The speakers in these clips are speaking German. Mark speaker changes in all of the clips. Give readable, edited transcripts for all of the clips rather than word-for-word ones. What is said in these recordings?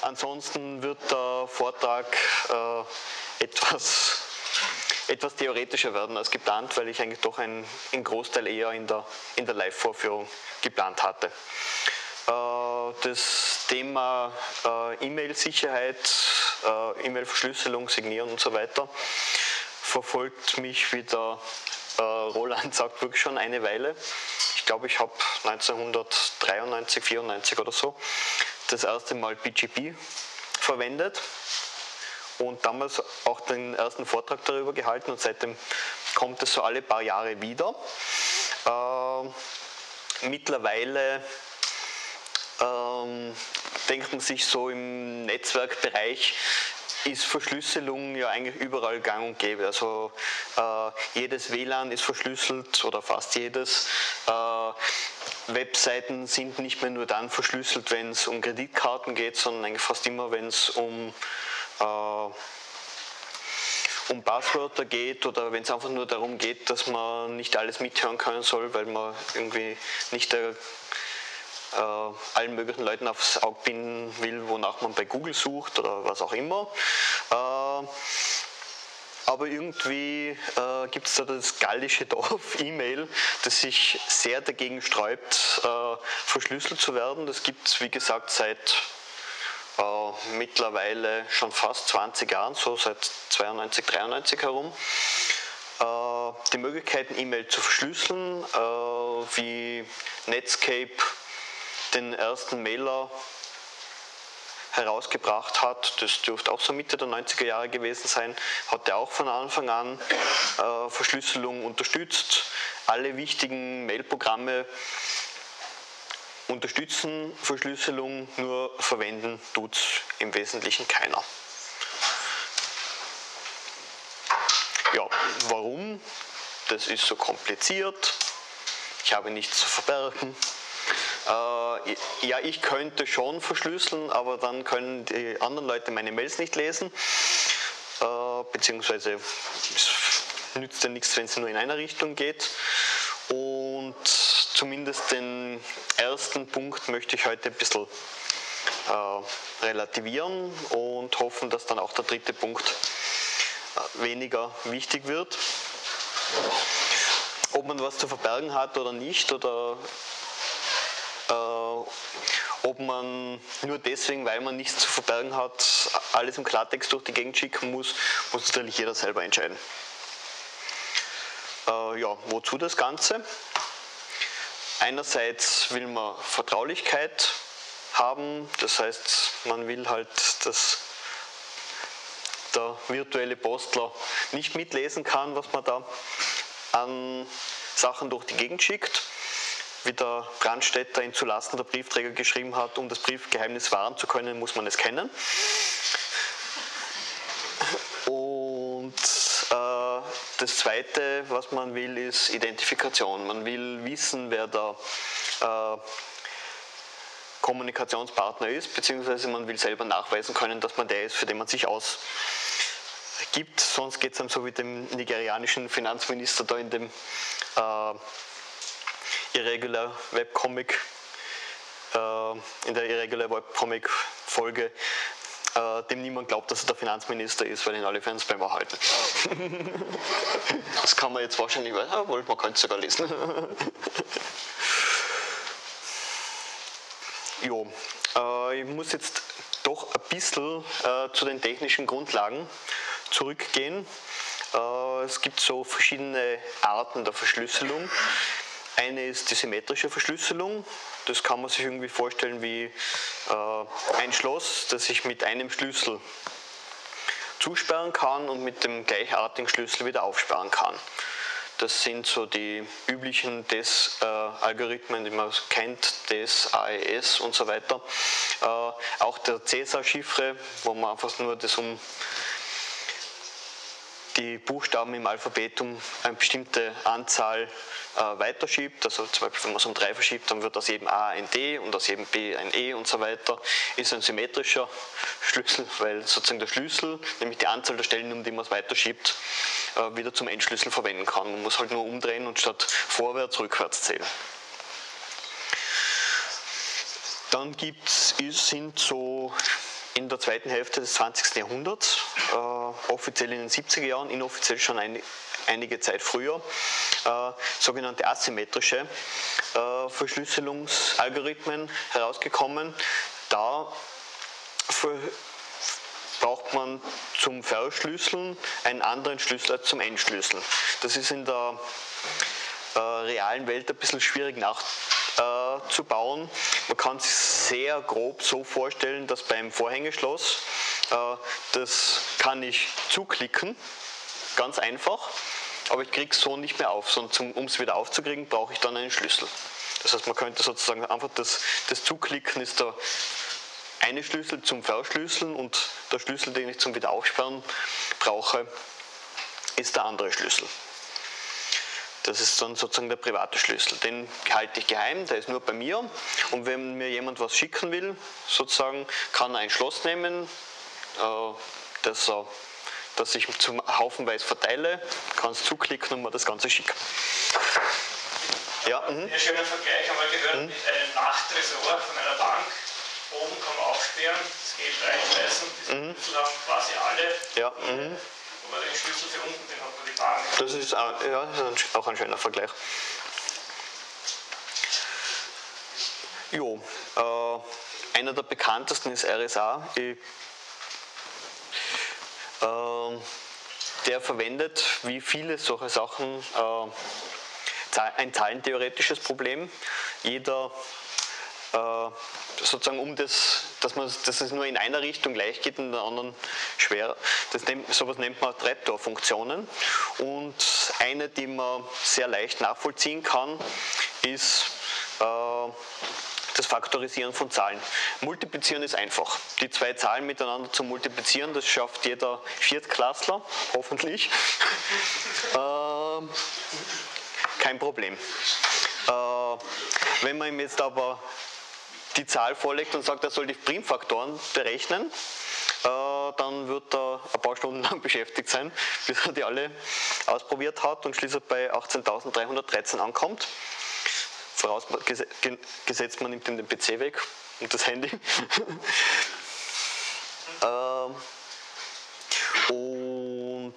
Speaker 1: Ansonsten wird der Vortrag etwas theoretischer werden als geplant, weil ich eigentlich doch einen Großteil eher in der Live-Vorführung geplant hatte. Das Thema E-Mail-Sicherheit, E-Mail-Verschlüsselung, Signieren und so weiter verfolgt mich, wie der Roland sagt, wirklich schon eine Weile. Ich glaube, ich habe 1993, 94 oder so das erste Mal BGP verwendet und damals auch den ersten Vortrag darüber gehalten und seitdem kommt es so alle paar Jahre wieder. Mittlerweile denkt man sich so, im Netzwerkbereich ist Verschlüsselung ja eigentlich überall gang und gäbe. Also jedes WLAN ist verschlüsselt oder fast jedes. Webseiten sind nicht mehr nur dann verschlüsselt, wenn es um Kreditkarten geht, sondern eigentlich fast immer, wenn es um Passwörter geht oder wenn es einfach nur darum geht, dass man nicht alles mithören können soll, weil man irgendwie nicht allen möglichen Leuten aufs Auge binden will, wonach man bei Google sucht oder was auch immer. Aber irgendwie gibt es da das gallische Dorf E-Mail, das sich sehr dagegen sträubt, verschlüsselt zu werden. Das gibt es, wie gesagt, seit mittlerweile schon fast 20 Jahren, so seit 92, 93 herum. Die Möglichkeiten, E-Mail zu verschlüsseln, wie Netscape den ersten Mailer herausgebracht hat, das dürfte auch so Mitte der 90er Jahre gewesen sein, hat er auch von Anfang an Verschlüsselung unterstützt. Alle wichtigen Mailprogramme unterstützen Verschlüsselung, nur verwenden tut es im Wesentlichen keiner. Ja, warum? Das ist so kompliziert. Ich habe nichts zu verbergen. Ja, ich könnte schon verschlüsseln, aber dann können die anderen Leute meine Mails nicht lesen, beziehungsweise es nützt ja nichts, wenn es nur in einer Richtung geht. Und zumindest den ersten Punkt möchte ich heute ein bisschen relativieren und hoffen, dass dann auch der dritte Punkt weniger wichtig wird. Ob man was zu verbergen hat oder nicht, oder ob man nur deswegen, weil man nichts zu verbergen hat, alles im Klartext durch die Gegend schicken muss natürlich jeder selber entscheiden. Ja, wozu das Ganze? Einerseits will man Vertraulichkeit haben, das heißt, man will halt, dass der virtuelle Postler nicht mitlesen kann, was man da an Sachen durch die Gegend schickt. Wie der Brandstätter in Zulasten der Briefträger geschrieben hat, um das Briefgeheimnis wahren zu können, muss man es kennen. Und das Zweite, was man will, ist Identifikation. Man will wissen, wer der Kommunikationspartner ist, beziehungsweise man will selber nachweisen können, dass man der ist, für den man sich ausgibt. Sonst geht es einem so wie dem nigerianischen Finanzminister da in dem Irregular Webcomic, in der Irregular Webcomic Folge, dem niemand glaubt, dass er der Finanzminister ist, weil ihn alle für einen Spammer halten. Das kann man jetzt wahrscheinlich, man könnte es sogar lesen. Jo, ich muss jetzt doch ein bisschen zu den technischen Grundlagen zurückgehen. Es gibt so verschiedene Arten der Verschlüsselung. Eine ist die symmetrische Verschlüsselung. Das kann man sich irgendwie vorstellen wie ein Schloss, das ich mit einem Schlüssel zusperren kann und mit dem gleichartigen Schlüssel wieder aufsperren kann. Das sind so die üblichen DES-Algorithmen, die man kennt, DES, AES und so weiter. Auch der Cäsar-Chiffre, wo man einfach nur das um die Buchstaben im Alphabet um eine bestimmte Anzahl weiterschiebt, also zum Beispiel wenn man es um 3 verschiebt, dann wird aus jedem A ein D und aus jedem B ein E und so weiter, ist ein symmetrischer Schlüssel, weil sozusagen der Schlüssel, nämlich die Anzahl der Stellen, um die man es weiterschiebt, wieder zum Endschlüssel verwenden kann. Man muss halt nur umdrehen und statt vorwärts rückwärts zählen. Dann sind so in der zweiten Hälfte des 20. Jahrhunderts, offiziell in den 70er Jahren, inoffiziell schon einige Zeit früher, sogenannte asymmetrische Verschlüsselungsalgorithmen herausgekommen. Da braucht man zum Verschlüsseln einen anderen Schlüssel als zum Entschlüsseln. Das ist in der realen Welt ein bisschen schwierig nachzubauen. Man kann sich sehr grob so vorstellen, dass beim Vorhängeschloss, das kann ich zuklicken, ganz einfach, aber ich kriege es so nicht mehr auf, sondern um es wieder aufzukriegen, brauche ich dann einen Schlüssel. Das heißt, man könnte sozusagen einfach das Zuklicken ist der eine Schlüssel zum Verschlüsseln und der Schlüssel, den ich zum Wiederaufsperren brauche, ist der andere Schlüssel. Das ist dann sozusagen der private Schlüssel. Den halte ich geheim, der ist nur bei mir. Und wenn mir jemand was schicken will, sozusagen, kann er ein Schloss nehmen, das ich zum haufenweise verteile, kann es zuklicken und mir das Ganze schicken. Ja,
Speaker 2: einen schönen Vergleich einmal gehört mit einem Nachttresor von einer Bank. Oben kann man aufsperren, das Geld reinschmeißen, diese Schlüssel haben quasi alle.
Speaker 1: Ja,
Speaker 2: aber den Schlüssel für unten, den hat man die Bank.
Speaker 1: Das ist auch ein schöner Vergleich. Jo, einer der bekanntesten ist RSA. Der verwendet, wie viele solche Sachen, ein zahlentheoretisches Problem. Jeder sozusagen dass es nur in einer Richtung gleich geht und in der anderen schwer. Sowas nennt man Trapdoor-Funktionen. Und eine, die man sehr leicht nachvollziehen kann, ist das Faktorisieren von Zahlen. Multiplizieren ist einfach. Die zwei Zahlen miteinander zu multiplizieren, das schafft jeder Viertklässler, hoffentlich. Kein Problem. Wenn man ihm jetzt aber die Zahl vorlegt und sagt, er soll die Primfaktoren berechnen, dann wird er ein paar Stunden lang beschäftigt sein, bis er die alle ausprobiert hat und schließlich bei 18.313 ankommt. Vorausgesetzt, man nimmt ihm den PC weg und das Handy. Und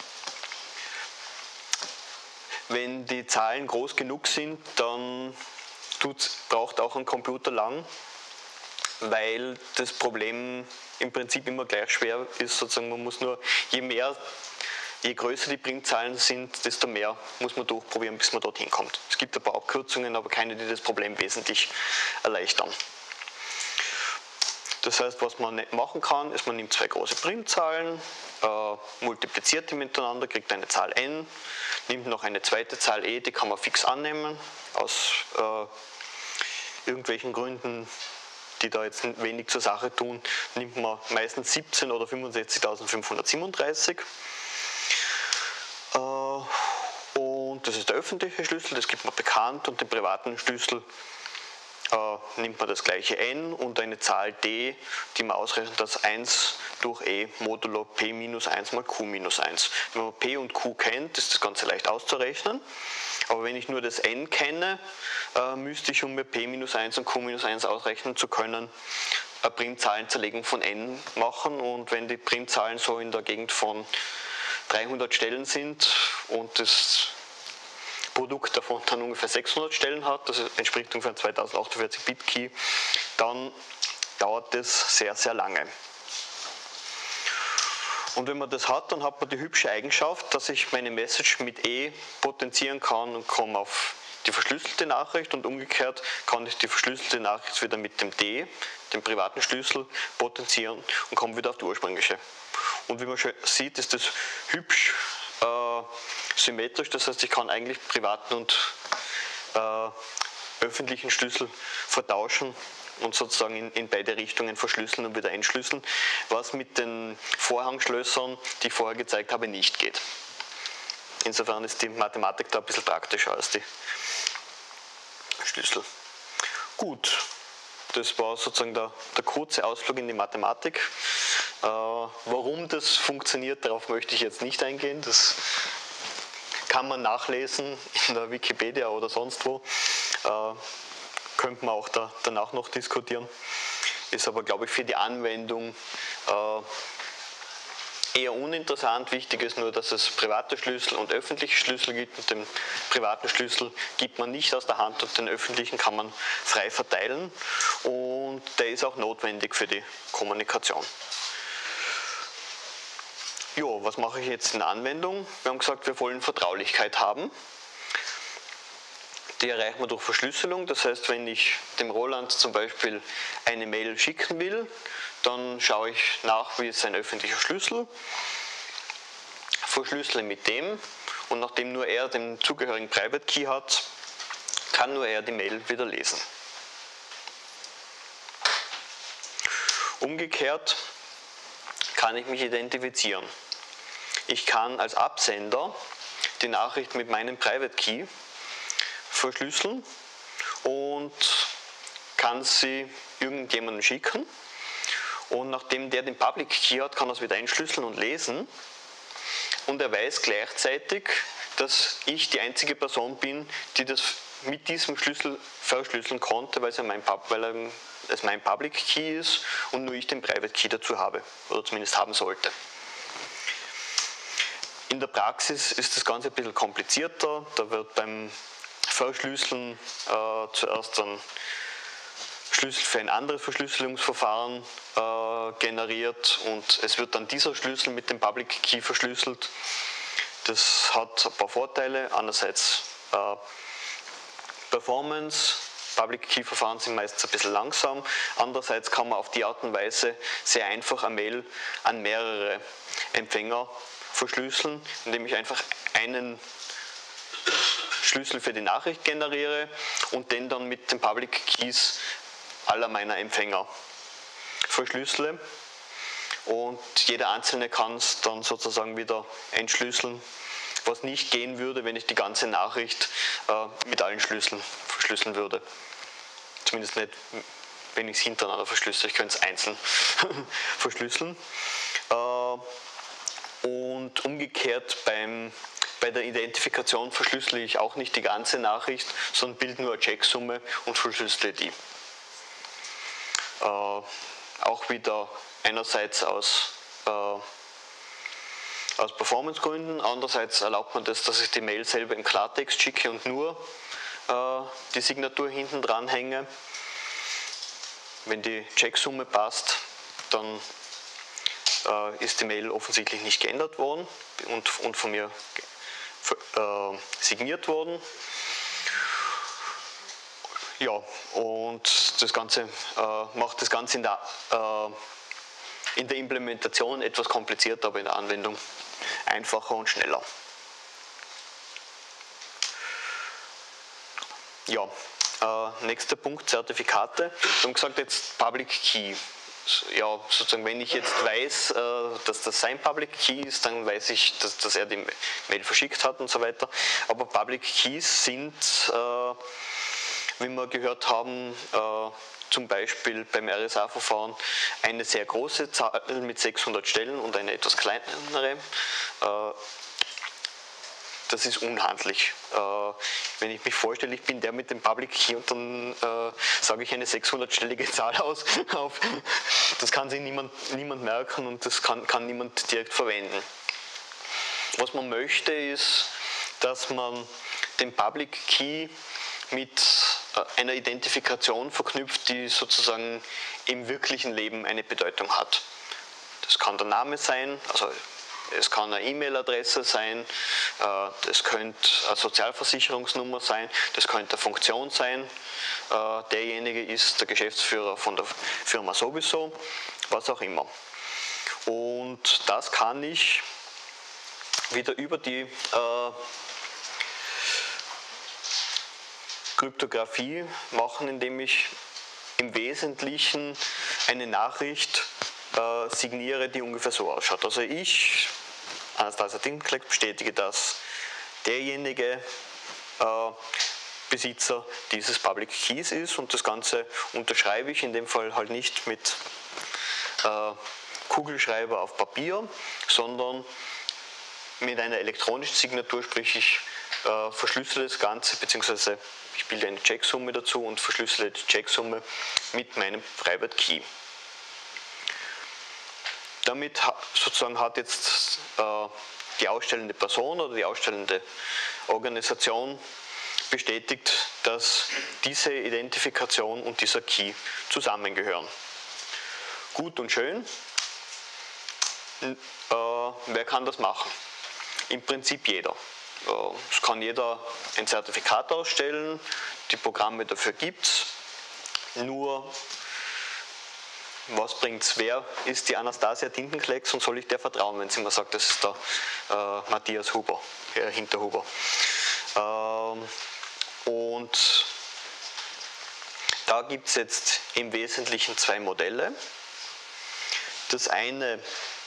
Speaker 1: wenn die Zahlen groß genug sind, dann braucht auch ein Computer lang, weil das Problem im Prinzip immer gleich schwer ist. Sozusagen, man muss nur, je größer die Primzahlen sind, desto mehr muss man durchprobieren, bis man dorthin kommt. Es gibt ein paar Abkürzungen, aber keine, die das Problem wesentlich erleichtern. Das heißt, was man machen kann, ist, man nimmt zwei große Primzahlen, multipliziert die miteinander, kriegt eine Zahl n, nimmt noch eine zweite Zahl e, die kann man fix annehmen, aus irgendwelchen Gründen, die da jetzt wenig zur Sache tun, nimmt man meistens 17 oder 65.537. Und das ist der öffentliche Schlüssel, das gibt man bekannt, und den privaten Schlüssel nimmt man das gleiche n und eine Zahl d, die man ausrechnet als 1 durch e modulo p minus 1 mal q minus 1. Wenn man p und q kennt, ist das Ganze leicht auszurechnen. Aber wenn ich nur das n kenne, müsste ich, um mir p minus 1 und q minus 1 ausrechnen zu können, eine Primzahlenzerlegung von n machen. Und wenn die Primzahlen so in der Gegend von 300 Stellen sind und das Produkt davon dann ungefähr 600 Stellen hat, das entspricht ungefähr 2048-Bit-Key, dann dauert das sehr, sehr lange. Und wenn man das hat, dann hat man die hübsche Eigenschaft, dass ich meine Message mit E potenzieren kann und komme auf die verschlüsselte Nachricht, und umgekehrt kann ich die verschlüsselte Nachricht wieder mit dem D, dem privaten Schlüssel, potenzieren und komme wieder auf die ursprüngliche. Und wie man schon sieht, ist das hübsch symmetrisch, das heißt, ich kann eigentlich privaten und öffentlichen Schlüssel vertauschen und sozusagen in beide Richtungen verschlüsseln und wieder entschlüsseln, was mit den Vorhangschlössern, die ich vorher gezeigt habe, nicht geht. Insofern ist die Mathematik da ein bisschen praktischer als die Schlüssel. Gut, das war sozusagen der kurze Ausflug in die Mathematik. Warum das funktioniert, darauf möchte ich jetzt nicht eingehen. Das kann man nachlesen in der Wikipedia oder sonst wo. Könnte man auch danach noch diskutieren. ist aber, glaube ich, für die Anwendung eher uninteressant. Wichtig ist nur, dass es private Schlüssel und öffentliche Schlüssel gibt. Und den privaten Schlüssel gibt man nicht aus der Hand und den öffentlichen kann man frei verteilen. Und der ist auch notwendig für die Kommunikation. Jo, was mache ich jetzt in der Anwendung? Wir haben gesagt, wir wollen Vertraulichkeit haben. Die erreichen wir durch Verschlüsselung. Das heißt, wenn ich dem Roland zum Beispiel eine Mail schicken will, dann schaue ich nach, wie ist sein öffentlicher Schlüssel, verschlüssele mit dem und nachdem nur er den zugehörigen Private Key hat, kann nur er die Mail wieder lesen. Umgekehrt kann ich mich identifizieren. Ich kann als Absender die Nachricht mit meinem Private Key verschlüsseln und kann sie irgendjemandem schicken. Und nachdem der den Public Key hat, kann er es wieder entschlüsseln und lesen. Und er weiß gleichzeitig, dass ich die einzige Person bin, die das mit diesem Schlüssel verschlüsseln konnte, weil es mein Public Key ist und nur ich den Private Key dazu habe, oder zumindest haben sollte. In der Praxis ist das Ganze ein bisschen komplizierter. Da wird beim Verschlüsseln zuerst ein Schlüssel für ein anderes Verschlüsselungsverfahren generiert und es wird dann dieser Schlüssel mit dem Public Key verschlüsselt. Das hat ein paar Vorteile. Einerseits Performance. Public Key Verfahren sind meistens ein bisschen langsam. Andererseits kann man auf die Art und Weise sehr einfach eine Mail an mehrere Empfänger verschlüsseln, indem ich einfach einen Schlüssel für die Nachricht generiere und den dann mit den Public Keys aller meiner Empfänger verschlüssele und jeder Einzelne kann es dann sozusagen wieder entschlüsseln, was nicht gehen würde, wenn ich die ganze Nachricht mit allen Schlüsseln verschlüsseln würde. Zumindest nicht, wenn ich es hintereinander verschlüssele, ich könnte es einzeln verschlüsseln. Und umgekehrt bei der Identifikation verschlüssele ich auch nicht die ganze Nachricht, sondern bilde nur eine Checksumme und verschlüssele die. Auch wieder einerseits aus Performancegründen, andererseits erlaubt man das, dass ich die Mail selber im Klartext schicke und nur die Signatur hinten dran hänge. Wenn die Checksumme passt, dann ist die Mail offensichtlich nicht geändert worden und von mir signiert worden. Ja, und das Ganze macht das Ganze in der Implementation etwas komplizierter, aber in der Anwendung einfacher und schneller. Ja, nächster Punkt, Zertifikate. Wir haben gesagt, jetzt Public Key. Ja, sozusagen, wenn ich jetzt weiß, dass das sein Public Key ist, dann weiß ich, dass er die Mail verschickt hat und so weiter. Aber Public Keys sind, wie wir gehört haben, zum Beispiel beim RSA-Verfahren eine sehr große Zahl mit 600 Stellen und eine etwas kleinere. Das ist unhandlich. Wenn ich mich vorstelle, ich bin der mit dem Public Key und dann sage ich eine 600-stellige Zahl aus, das kann sich niemand merken und das kann niemand direkt verwenden. Was man möchte ist, dass man den Public Key mit einer Identifikation verknüpft, die sozusagen im wirklichen Leben eine Bedeutung hat. Das kann der Name sein, also es kann eine E-Mail-Adresse sein, das könnte eine Sozialversicherungsnummer sein, das könnte eine Funktion sein, derjenige ist der Geschäftsführer von der Firma sowieso, was auch immer. Und das kann ich wieder über die Kryptographie machen, indem ich im Wesentlichen eine Nachricht signiere, die ungefähr so ausschaut. Also ich, Anastasia Dinklage, bestätige, dass derjenige Besitzer dieses Public Keys ist und das Ganze unterschreibe ich in dem Fall halt nicht mit Kugelschreiber auf Papier, sondern mit einer elektronischen Signatur, sprich ich verschlüssele das Ganze, beziehungsweise ich bilde eine Checksumme dazu und verschlüssele die Checksumme mit meinem Private Key. Damit sozusagen hat jetzt die ausstellende Person oder die ausstellende Organisation bestätigt, dass diese Identifikation und dieser Key zusammengehören. Gut und schön. Wer kann das machen? Im Prinzip jeder. Es kann jeder ein Zertifikat ausstellen, die Programme dafür gibt es. Nur, was bringt es? Wer ist die Anastasia Tintenklecks und soll ich der vertrauen, wenn sie mir sagt, das ist der Matthias Huber, Herr Hinterhuber. Und da gibt es jetzt im Wesentlichen zwei Modelle. Das eine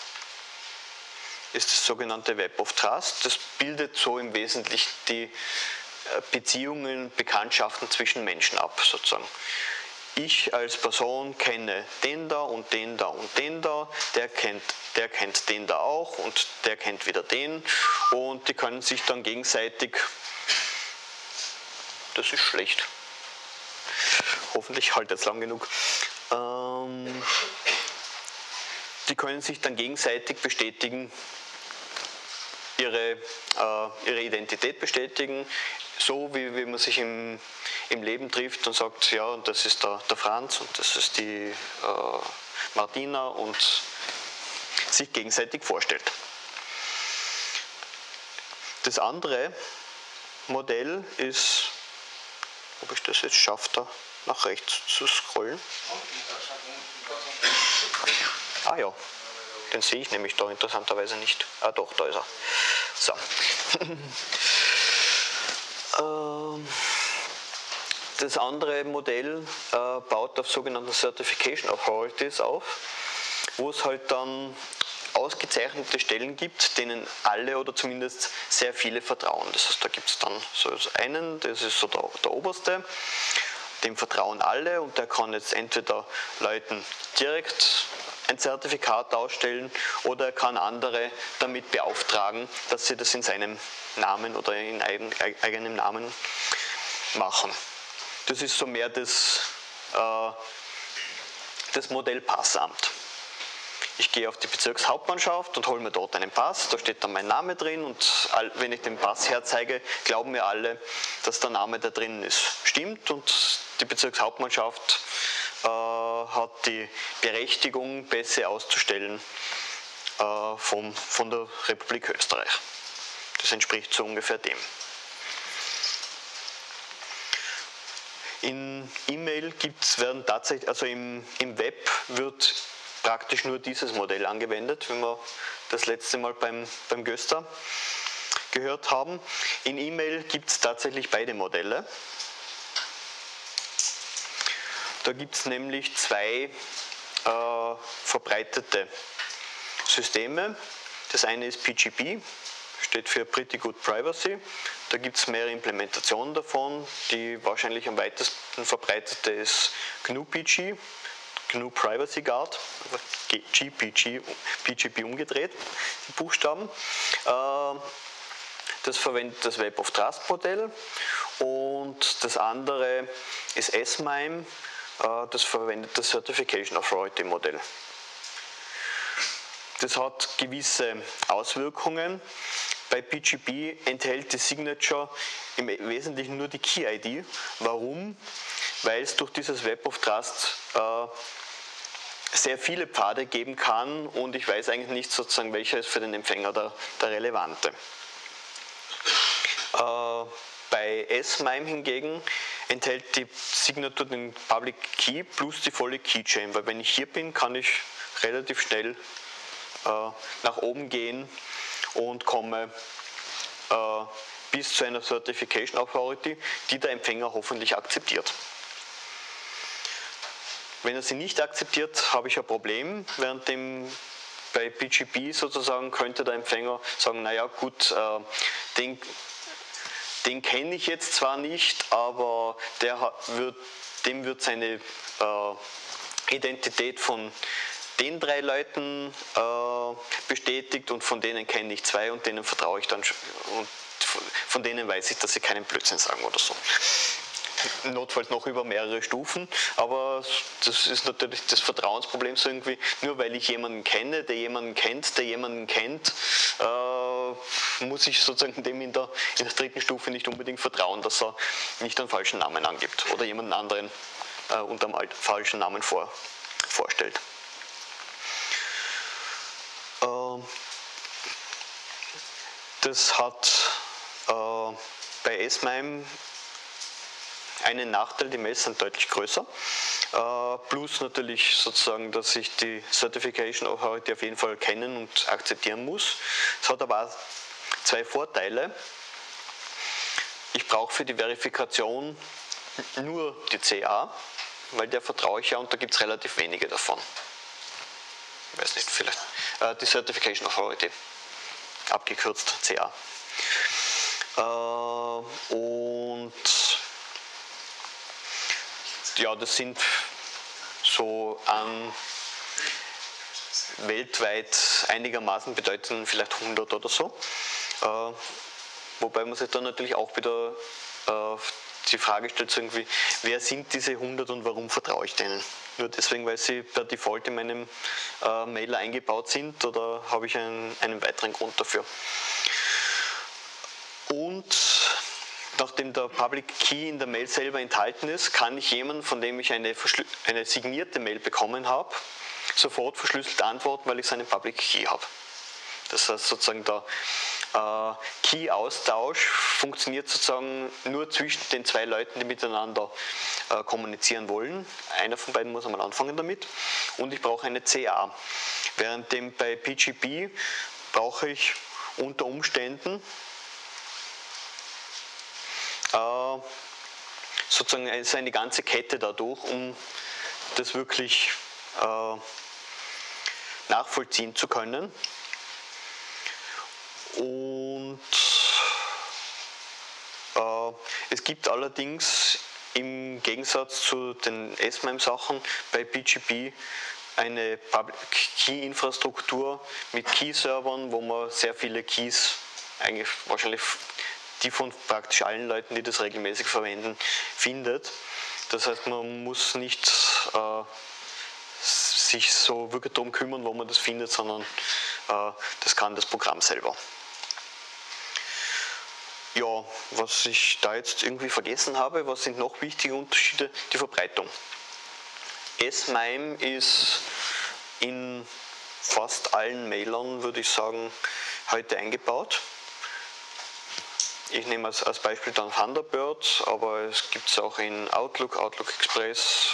Speaker 1: ist das sogenannte Web of Trust. Das bildet so im Wesentlichen die Beziehungen, Bekanntschaften zwischen Menschen ab, sozusagen. Ich als Person kenne den da und den da und den da, der kennt den da auch und der kennt wieder den und die können sich dann gegenseitig, das ist schlecht, hoffentlich halt jetzt lang genug, die können sich dann gegenseitig bestätigen, ihre Identität bestätigen, so wie man sich im Leben trifft und sagt, ja, das ist der Franz und das ist die Martina und sich gegenseitig vorstellt. Das andere Modell ist, ob ich das jetzt schaffe, da nach rechts zu scrollen. Ah ja, den sehe ich nämlich da interessanterweise nicht. Ah doch, da ist er. So. Das andere Modell baut auf sogenannten Certification Authorities auf, wo es halt dann ausgezeichnete Stellen gibt, denen alle oder zumindest sehr viele vertrauen. Das heißt, da gibt es dann so einen, das ist so der Oberste, dem vertrauen alle und der kann jetzt entweder Leuten direkt ein Zertifikat ausstellen oder er kann andere damit beauftragen, dass sie das in seinem Namen oder in eigenem Namen machen. Das ist so mehr das Modell Passamt. Ich gehe auf die Bezirkshauptmannschaft und hole mir dort einen Pass, da steht dann mein Name drin und wenn ich den Pass herzeige, glauben mir alle, dass der Name, der drin ist, stimmt und die Bezirkshauptmannschaft hat die Berechtigung, Pässe auszustellen von der Republik Österreich. Das entspricht so ungefähr dem. In E-Mail werden tatsächlich, also im Web wird praktisch nur dieses Modell angewendet, wie wir das letzte Mal beim Göster gehört haben. In E-Mail gibt es tatsächlich beide Modelle. Da gibt es nämlich zwei verbreitete Systeme. Das eine ist PGP, steht für Pretty Good Privacy. Da gibt es mehrere Implementationen davon. Die wahrscheinlich am weitesten verbreitete ist GNU-PG, GNU Privacy Guard, PGP umgedreht, die Buchstaben. Das verwendet das Web of Trust Modell und das andere ist S-MIME, das verwendet das Certification Authority Modell. Das hat gewisse Auswirkungen. Bei PGP enthält die Signature im Wesentlichen nur die Key-ID. Warum? Weil es durch dieses Web of Trust sehr viele Pfade geben kann und ich weiß eigentlich nicht sozusagen, welcher ist für den Empfänger der relevante. Bei S-MIME hingegen enthält die Signature den Public Key plus die volle Keychain, weil wenn ich hier bin, kann ich relativ schnell nach oben gehen und komme bis zu einer Certification Authority, die der Empfänger hoffentlich akzeptiert. Wenn er sie nicht akzeptiert, habe ich ein Problem, während bei PGP sozusagen könnte der Empfänger sagen, naja gut, den kenne ich jetzt zwar nicht, aber dem wird seine Identität von den 3 Leuten bestätigt und von denen kenne ich 2 und denen vertraue ich dann und von denen weiß ich, dass sie keinen Blödsinn sagen oder so. notfalls noch über mehrere Stufen, aber das ist natürlich das Vertrauensproblem so irgendwie, nur weil ich jemanden kenne, der jemanden kennt, der jemanden kennt, muss ich sozusagen dem in der dritten Stufe nicht unbedingt vertrauen, dass er nicht einen falschen Namen angibt oder jemanden anderen unter einem falschen Namen vorstellt. Das hat bei S-MIME einen Nachteil, die Mails sind deutlich größer, plus natürlich sozusagen, dass ich die Certification Authority auf jeden Fall kennen und akzeptieren muss. Es hat aber auch zwei Vorteile. Ich brauche für die Verifikation nur die CA, weil der vertraue ich ja und da gibt es relativ wenige davon. Ich weiß nicht, vielleicht die Certification Authority, abgekürzt CA. Und ja, das sind so an weltweit einigermaßen bedeutenden vielleicht 100 oder so. Wobei man sich dann natürlich auch wieder die Frage stellt, so irgendwie, wer sind diese 100 und warum vertraue ich denen? Nur deswegen, weil sie per Default in meinem Mailer eingebaut sind, oder habe ich einen weiteren Grund dafür? Und nachdem der Public Key in der Mail selber enthalten ist, kann ich jemanden, von dem ich eine signierte Mail bekommen habe, sofort verschlüsselt antworten, weil ich seinen Public Key habe. Das heißt sozusagen der Key-Austausch funktioniert sozusagen nur zwischen den zwei Leuten, die miteinander kommunizieren wollen. Einer von beiden muss einmal anfangen damit. Und ich brauche eine CA. Währenddem bei PGP brauche ich unter Umständen sozusagen eine ganze Kette dadurch, um das wirklich nachvollziehen zu können. Und es gibt allerdings im Gegensatz zu den S-MIME-Sachen bei PGP eine Public Key-Infrastruktur mit Key-Servern, wo man sehr viele Keys, eigentlich wahrscheinlich die von praktisch allen Leuten, die das regelmäßig verwenden, findet. Das heißt, man muss nicht sich so wirklich darum kümmern, wo man das findet, sondern das kann das Programm selber. Ja, was ich da jetzt irgendwie vergessen habe, was sind noch wichtige Unterschiede? Die Verbreitung. S-MIME ist in fast allen Mailern, würde ich sagen, heute eingebaut. Ich nehme als Beispiel dann Thunderbird, aber es gibt es auch in Outlook, Outlook Express,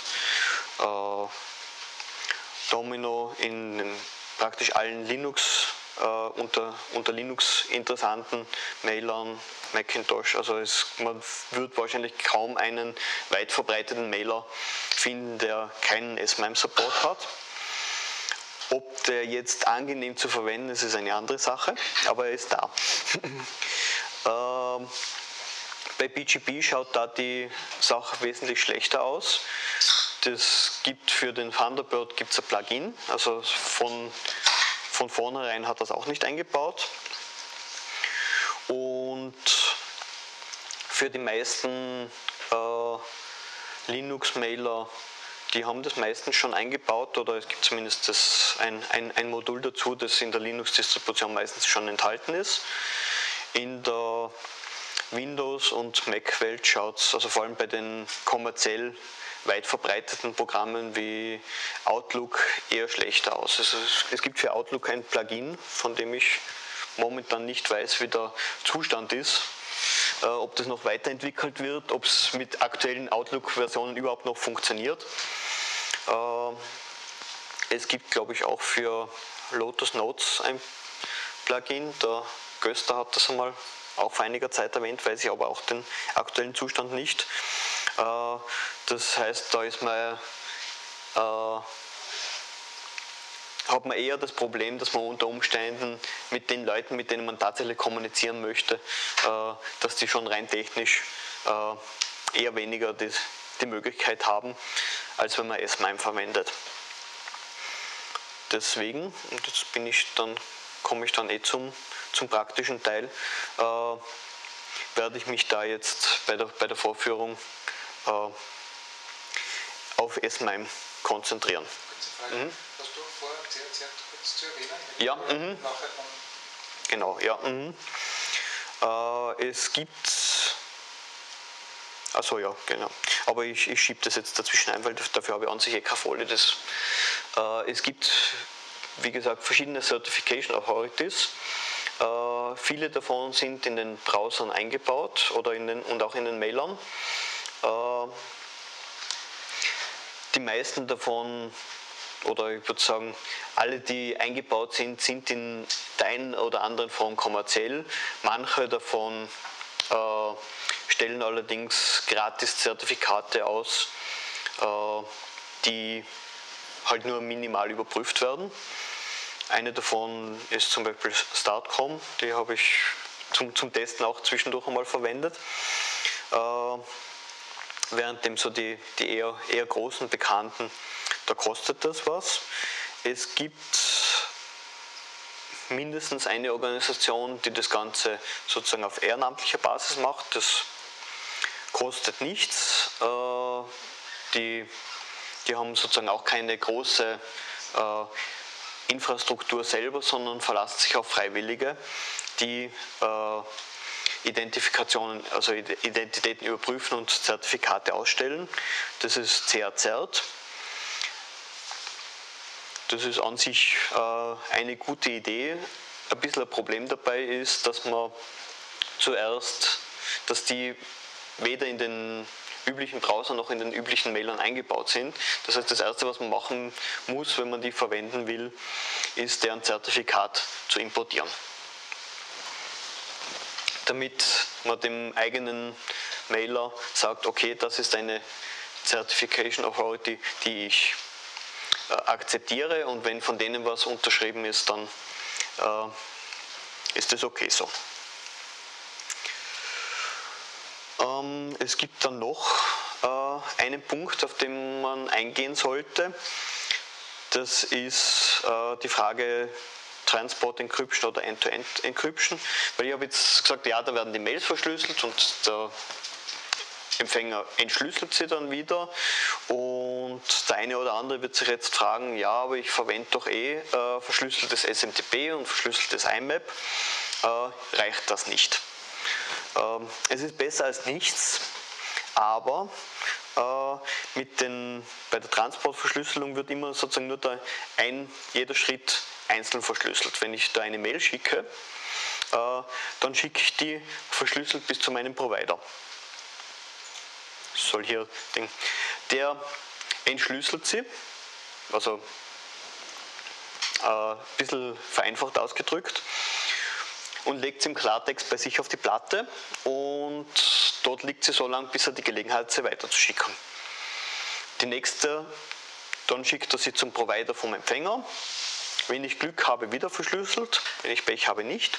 Speaker 1: Domino, in praktisch allen Linux, unter Linux interessanten Mailern, Macintosh. Also man wird wahrscheinlich kaum einen weit verbreiteten Mailer finden, der keinen S-MIME-Support hat. Ob der jetzt angenehm zu verwenden ist, ist eine andere Sache, aber er ist da. Bei PGP schaut da die Sache wesentlich schlechter aus. Das gibt für den Thunderbird gibt's ein Plugin, also von vornherein hat das auch nicht eingebaut. Und für die meisten Linux-Mailer, die haben das meistens schon eingebaut, oder es gibt zumindest ein Modul dazu, das in der Linux-Distribution meistens schon enthalten ist. In der Windows- und Mac-Welt schaut es, also vor allem bei den kommerziell weit verbreiteten Programmen wie Outlook, eher schlechter aus. Also es gibt für Outlook ein Plugin, von dem ich momentan nicht weiß, wie der Zustand ist, ob das noch weiterentwickelt wird, ob es mit aktuellen Outlook-Versionen überhaupt noch funktioniert. Es gibt, glaube ich, auch für Lotus Notes ein Plugin, der Göster hat das einmal auch vor einiger Zeit erwähnt, weiß ich aber auch den aktuellen Zustand nicht. Das heißt, da ist hat man eher das Problem, dass man unter Umständen mit den Leuten, mit denen man tatsächlich kommunizieren möchte, dass die schon rein technisch eher weniger die Möglichkeit haben, als wenn man S-MIME verwendet. Deswegen, und jetzt komme ich dann zum praktischen Teil, werde ich mich da jetzt bei der Vorführung auf S-MIME konzentrieren.
Speaker 3: Kurze Frage. Hast du vorher erzählt, kurz zu erwähnen?
Speaker 1: Ja, genau, ja. Es gibt, achso, ja, genau. Aber ich schiebe das jetzt dazwischen ein, weil dafür habe ich an sich keine Folie. Es gibt, wie gesagt, verschiedene Certification Authorities. Viele davon sind in den Browsern eingebaut oder und auch in den Mailern. Die meisten davon, oder ich würde sagen, alle, die eingebaut sind, sind in der einen oder anderen Form kommerziell. Manche davon stellen allerdings gratis Zertifikate aus, die halt nur minimal überprüft werden. Eine davon ist zum Beispiel Startcom, die habe ich zum Testen auch zwischendurch einmal verwendet. Währenddem so die eher großen Bekannten, da kostet das was. Es gibt mindestens eine Organisation, die das Ganze sozusagen auf ehrenamtlicher Basis macht. Das kostet nichts. Die haben sozusagen auch keine große Infrastruktur selber, sondern verlassen sich auf Freiwillige, die Identitäten überprüfen und Zertifikate ausstellen. Das ist CA-Cert. Das ist an sich eine gute Idee. Ein bisschen ein Problem dabei ist, dass die weder in den üblichen Browser noch in den üblichen Mailern eingebaut sind. Das heißt, das Erste, was man machen muss, wenn man die verwenden will, ist, deren Zertifikat zu importieren. Damit man dem eigenen Mailer sagt, okay, das ist eine Certification Authority, die ich akzeptiere, und wenn von denen was unterschrieben ist, dann ist das okay so. Es gibt dann noch einen Punkt, auf den man eingehen sollte. Das ist die Frage Transport Encryption oder End-to-End Encryption. Weil ich habe jetzt gesagt, ja, da werden die Mails verschlüsselt und der Empfänger entschlüsselt sie dann wieder, und der eine oder andere wird sich jetzt fragen, ja, aber ich verwende doch verschlüsseltes SMTP und verschlüsseltes IMAP, reicht das nicht? Es ist besser als nichts, aber bei der Transportverschlüsselung wird immer sozusagen nur jeder Schritt einzeln verschlüsselt. Wenn ich da eine Mail schicke, dann schicke ich die verschlüsselt bis zu meinem Provider. Der entschlüsselt sie, also ein bisschen vereinfacht ausgedrückt, und legt sie im Klartext bei sich auf die Platte, und dort liegt sie so lange, bis er die Gelegenheit hat, sie weiterzuschicken. Die nächste, dann schickt er sie zum Provider vom Empfänger. Wenn ich Glück habe, wieder verschlüsselt, wenn ich Pech habe, nicht.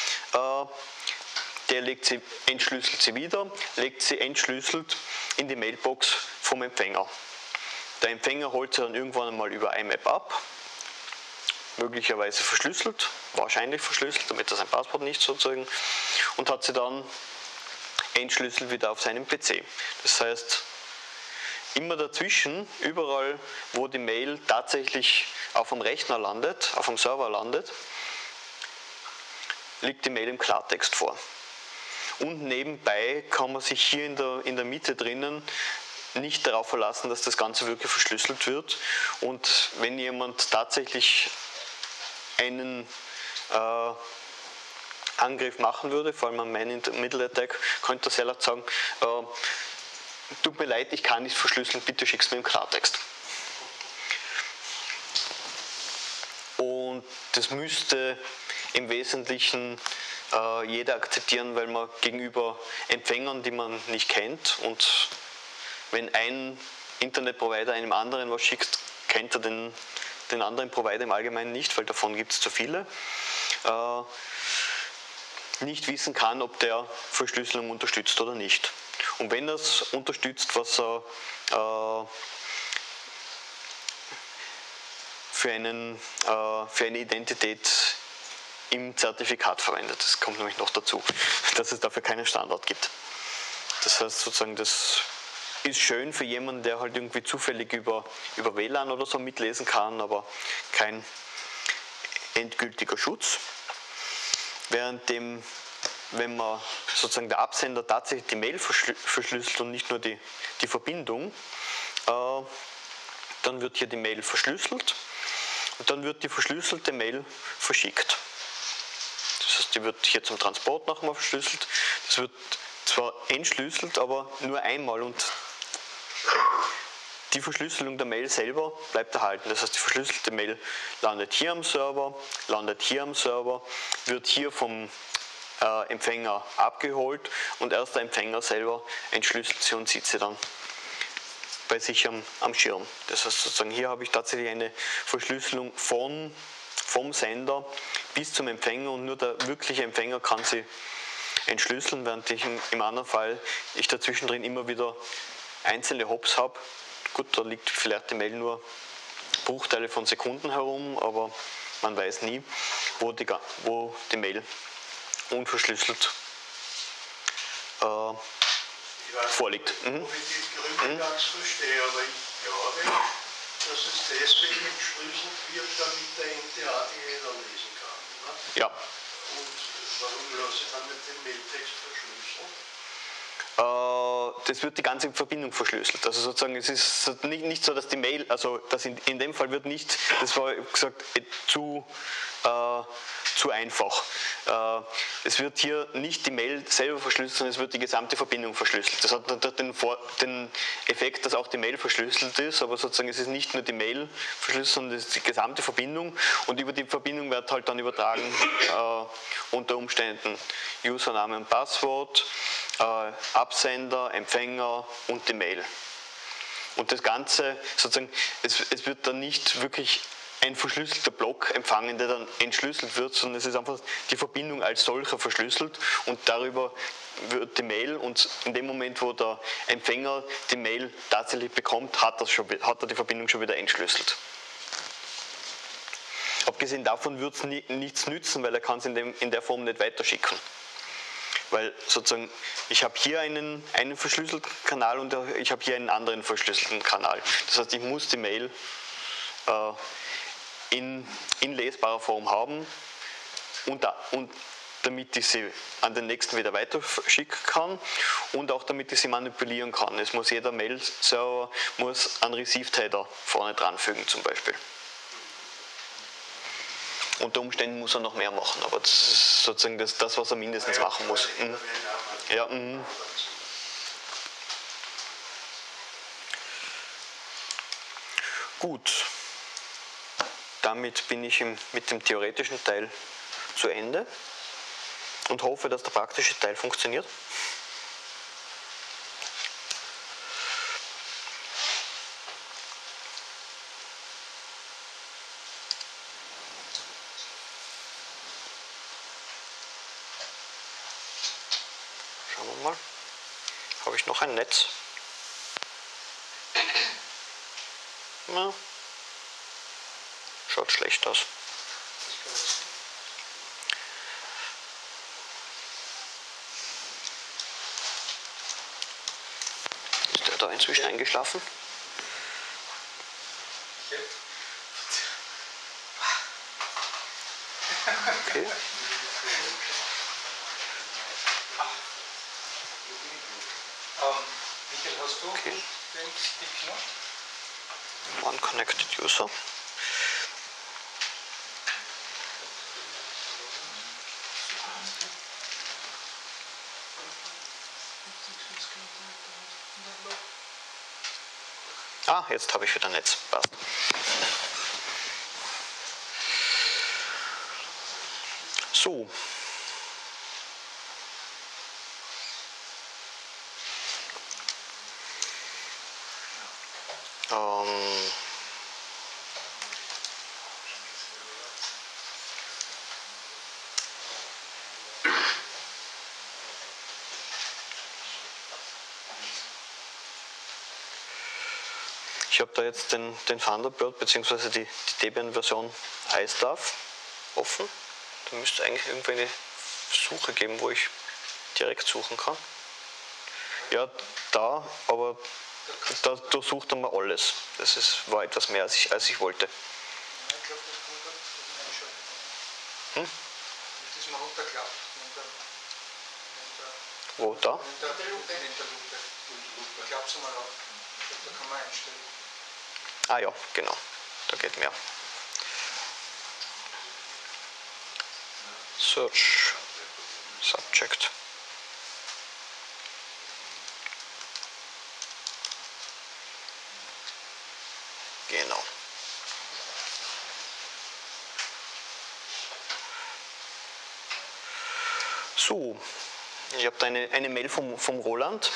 Speaker 1: Der entschlüsselt sie wieder, legt sie entschlüsselt in die Mailbox vom Empfänger. Der Empfänger holt sie dann irgendwann einmal über IMAP ab, möglicherweise verschlüsselt, wahrscheinlich verschlüsselt, damit er sein Passwort nicht sozusagen, und hat sie dann entschlüsselt wieder auf seinem PC. Das heißt, immer dazwischen, überall, wo die Mail tatsächlich auf dem Rechner landet, auf dem Server landet, liegt die Mail im Klartext vor. Und nebenbei kann man sich hier in der Mitte drinnen nicht darauf verlassen, dass das Ganze wirklich verschlüsselt wird. Und wenn jemand tatsächlich einen Angriff machen würde, vor allem ein Man-in-the-Middle-Attack, könnte er sehr laut sagen, tut mir leid, ich kann nicht verschlüsseln, bitte schick's mir im Klartext. Und das müsste im Wesentlichen jeder akzeptieren, weil man gegenüber Empfängern, die man nicht kennt, und wenn ein Internetprovider einem anderen was schickt, kennt er den anderen Provider im Allgemeinen nicht, weil davon gibt es zu viele, nicht wissen kann, ob der Verschlüsselung unterstützt oder nicht. Und wenn er es unterstützt, was er für eine Identität im Zertifikat verwendet. Das kommt nämlich noch dazu, dass es dafür keinen Standard gibt. Das heißt sozusagen, das ist schön für jemanden, der halt irgendwie zufällig über WLAN oder so mitlesen kann, aber kein endgültiger Schutz. Währenddem, wenn man sozusagen der Absender tatsächlich die Mail verschlüsselt und nicht nur die Verbindung, dann wird hier die Mail verschlüsselt und dann wird die verschlüsselte Mail verschickt. Das heißt, die wird hier zum Transport nochmal verschlüsselt. Das wird zwar entschlüsselt, aber nur einmal und die Verschlüsselung der Mail selber bleibt erhalten. Das heißt, die verschlüsselte Mail landet hier am Server, wird hier vom Empfänger abgeholt und erst der Empfänger selber entschlüsselt sie und sieht sie dann bei sich am Schirm. Das heißt, sozusagen hier habe ich tatsächlich eine Verschlüsselung vom Sender bis zum Empfänger und nur der wirkliche Empfänger kann sie entschlüsseln, während ich im anderen Fall dazwischen drin immer wieder einzelne Hops habe. Gut, da liegt vielleicht die Mail nur Bruchteile von Sekunden herum, aber man weiß nie, wo die Mail unverschlüsselt vorliegt.
Speaker 4: Ob ich die Gründe ganz verstehe, aber ich glaube, dass es deswegen entschlüsselt wird, damit der NTA die Fehler lesen kann. Ne?
Speaker 1: Ja.
Speaker 4: Und warum lasse ich dann nicht den Mailtext verschlüsseln?
Speaker 1: Das wird die ganze Verbindung verschlüsselt. Also sozusagen, es ist nicht so, dass die Mail, also das in dem Fall wird nicht, das war gesagt zu einfach. Es wird hier nicht die Mail selber verschlüsselt, sondern es wird die gesamte Verbindung verschlüsselt. Das hat natürlich den Effekt, dass auch die Mail verschlüsselt ist, aber sozusagen es ist nicht nur die Mail verschlüsselt, sondern es ist die gesamte Verbindung und über die Verbindung wird halt dann übertragen unter Umständen Username und Passwort, Absender, Empfänger und die Mail. Und das Ganze, sozusagen, es wird dann nicht wirklich ein verschlüsselter Block empfangen, der dann entschlüsselt wird, sondern es ist einfach die Verbindung als solcher verschlüsselt und darüber wird die Mail und in dem Moment, wo der Empfänger die Mail tatsächlich bekommt, hat er die Verbindung schon wieder entschlüsselt. Abgesehen davon wird es nichts nützen, weil er kann es in der Form nicht weiterschicken. Weil sozusagen, ich habe hier einen verschlüsselten Kanal und ich habe hier einen anderen verschlüsselten Kanal. Das heißt, ich muss die Mail in lesbarer Form haben und damit ich sie an den nächsten wieder weiterschicken kann und auch damit ich sie manipulieren kann. Es muss jeder Mail-Server einen Received-Header vorne dran fügen zum Beispiel. Unter Umständen muss er noch mehr machen, aber das ist sozusagen das was er mindestens machen muss. Ja, Gut, damit bin ich mit dem theoretischen Teil zu Ende und hoffe, dass der praktische Teil funktioniert. Schauen wir mal. Habe ich noch ein Netz? Ja. Schaut schlecht aus. Ist der da inzwischen eingeschlafen? Okay.
Speaker 3: Michael, hast du
Speaker 1: Okay.
Speaker 3: den Stick noch?
Speaker 1: One connected user. Ah, jetzt habe ich wieder Netz. Passt. So. Ich habe da jetzt den Thunderbird bzw. die Debian-Version iStuff offen. Da müsste eigentlich irgendwie eine Suche geben, wo ich direkt suchen kann. Ja, da, aber da sucht er mal alles. War etwas mehr, als ich wollte.
Speaker 3: Ja, ich glaube, das kann man da einschalten. Wenn das mal runterklappt.
Speaker 1: Wo, da?
Speaker 3: In der Lupe. Klappst du mal auf. Ich glaube, da kann man einstellen.
Speaker 1: Ah ja, genau. Da geht mehr. Search. Subject. Genau. So, ich habe da eine Mail vom Roland,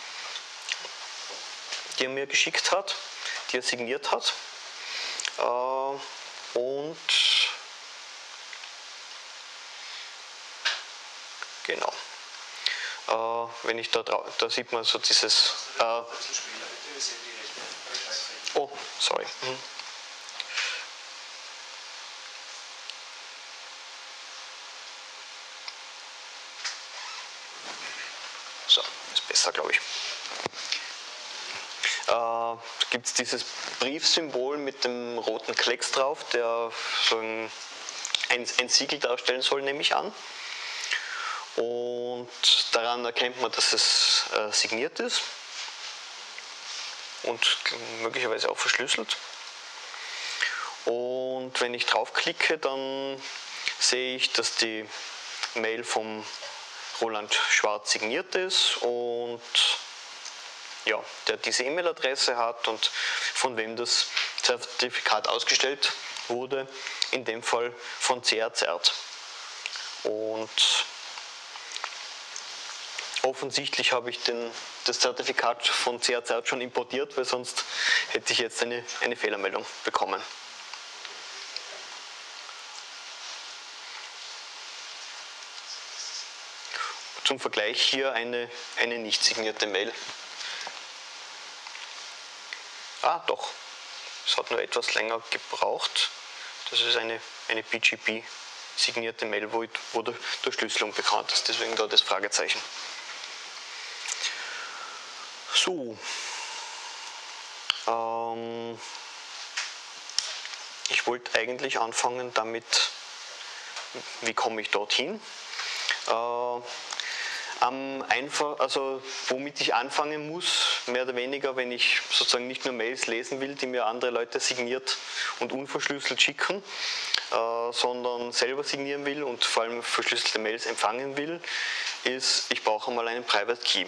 Speaker 1: die er mir geschickt hat, die er signiert hat. Und genau. Wenn ich da sieht man so dieses. Oh, sorry. So, ist besser, glaube ich. Gibt es dieses Briefsymbol mit dem roten Klecks drauf, der so ein Siegel darstellen soll, nehme ich an. Und daran erkennt man, dass es signiert ist und möglicherweise auch verschlüsselt. Und wenn ich draufklicke, dann sehe ich, dass die Mail vom Roland Schwarz signiert ist und ja, der diese E-Mail-Adresse hat und von wem das Zertifikat ausgestellt wurde, in dem Fall von CA-Zert. Und offensichtlich habe ich das Zertifikat von CA-Zert schon importiert, weil sonst hätte ich jetzt eine Fehlermeldung bekommen. Zum Vergleich hier eine nicht signierte Mail. Ah, doch. Es hat nur etwas länger gebraucht. Das ist eine PGP signierte Mail, wo die Verschlüsselung bekannt ist. Deswegen da das Fragezeichen. So. Ich wollte eigentlich anfangen damit, wie komme ich dorthin. Also womit ich anfangen muss, mehr oder weniger, wenn ich sozusagen nicht nur Mails lesen will, die mir andere Leute signiert und unverschlüsselt schicken, sondern selber signieren will und vor allem verschlüsselte Mails empfangen will, ist, ich brauche mal einen Private Key.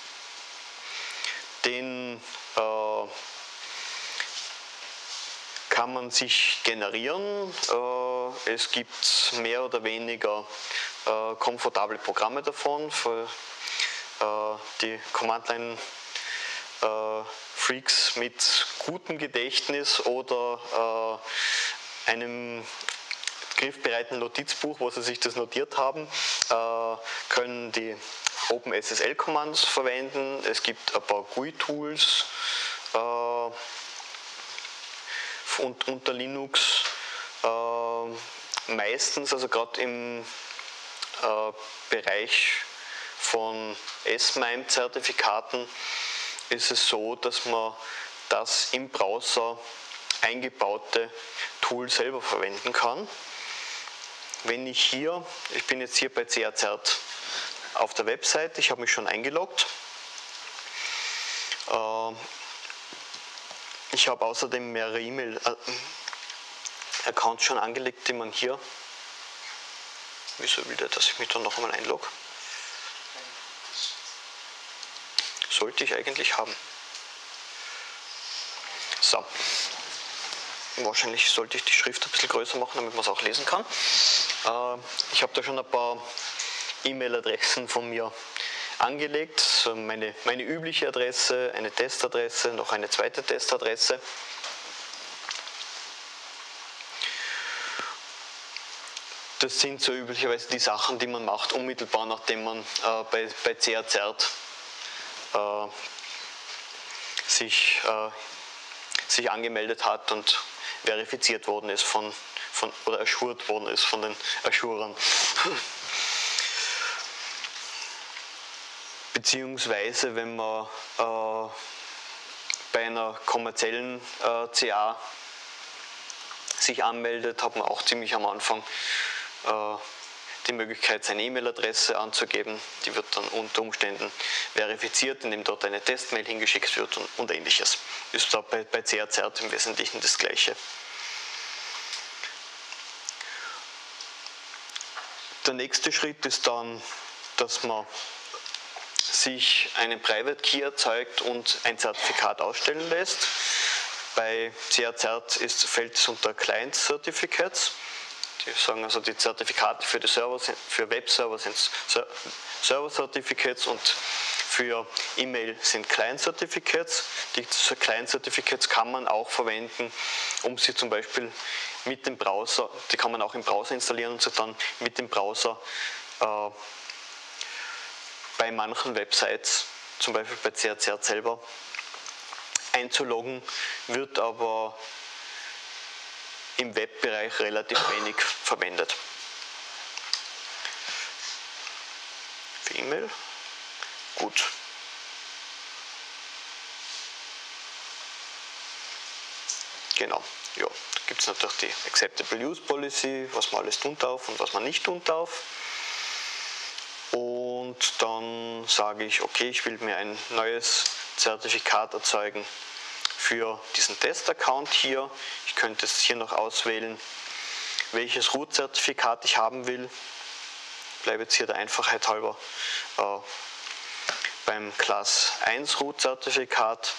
Speaker 1: Den kann man sich generieren. Es gibt mehr oder weniger komfortable Programme davon für die Command-Line-Freaks mit gutem Gedächtnis oder einem griffbereiten Notizbuch, wo sie sich das notiert haben, können die OpenSSL-Commands verwenden. Es gibt ein paar GUI-Tools und unter Linux meistens, also gerade im Bereich von S-MIME-Zertifikaten ist es so, dass man das im Browser eingebaute Tool selber verwenden kann. Wenn ich bin jetzt hier bei CA-Zert auf der Website, ich habe mich schon eingeloggt. Ich habe außerdem mehrere E-Mail-Accounts schon angelegt, die man hier. Wieso will der, dass ich mich dann noch einmal einlogge? Sollte ich eigentlich haben. So. Wahrscheinlich sollte ich die Schrift ein bisschen größer machen, damit man es auch lesen kann. Ich habe da schon ein paar E-Mail-Adressen von mir angelegt. So meine übliche Adresse, eine Testadresse, noch eine zweite Testadresse. Das sind so üblicherweise die Sachen, die man macht, unmittelbar nachdem man bei CA-Zert sich angemeldet hat und verifiziert worden ist oder assured worden ist von den Assurern. beziehungsweise wenn man bei einer kommerziellen CA sich anmeldet, hat man auch ziemlich am Anfang die Möglichkeit, seine E-Mail-Adresse anzugeben. Die wird dann unter Umständen verifiziert, indem dort eine Testmail hingeschickt wird und ähnliches. Ist da bei CACert im Wesentlichen das Gleiche. Der nächste Schritt ist dann, dass man sich einen Private Key erzeugt und ein Zertifikat ausstellen lässt. Bei CACert fällt es unter Client Certificates. Die sagen also, die Zertifikate für die Server, für Webserver sind Server Certificates und für E-Mail sind Client Certificates. Diese Client Certificates kann man auch verwenden, um sie zum Beispiel mit dem Browser, die kann man auch im Browser installieren und sie dann mit dem Browser bei manchen Websites, zum Beispiel bei CACert selber, einzuloggen, wird aber im Webbereich relativ wenig verwendet. Für E-Mail? Gut. Genau, ja, da gibt es natürlich die Acceptable Use Policy, was man alles tun darf und was man nicht tun darf. Und dann sage ich, okay, ich will mir ein neues Zertifikat erzeugen für diesen Test-Account hier. Ich könnte es hier noch auswählen, welches Root-Zertifikat ich haben will. Ich bleibe jetzt hier der Einfachheit halber beim Class 1 Root-Zertifikat.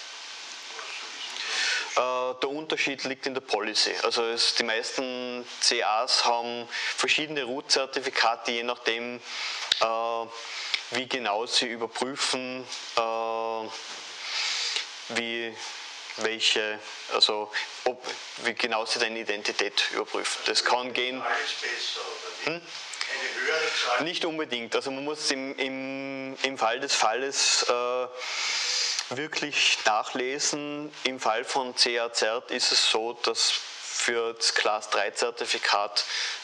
Speaker 1: Der Unterschied liegt in der Policy. Also die meisten CAs haben verschiedene Root-Zertifikate, je nachdem, wie genau sie überprüfen, wie genau sie deine Identität überprüfen. Das kann gehen.
Speaker 4: Alles besser, oder nicht? Eine höhere Zahl.
Speaker 1: Nicht unbedingt. Also man muss im Fall des Falles wirklich nachlesen. Im Fall von CACert ist es so, dass für das Class 3 Zertifikat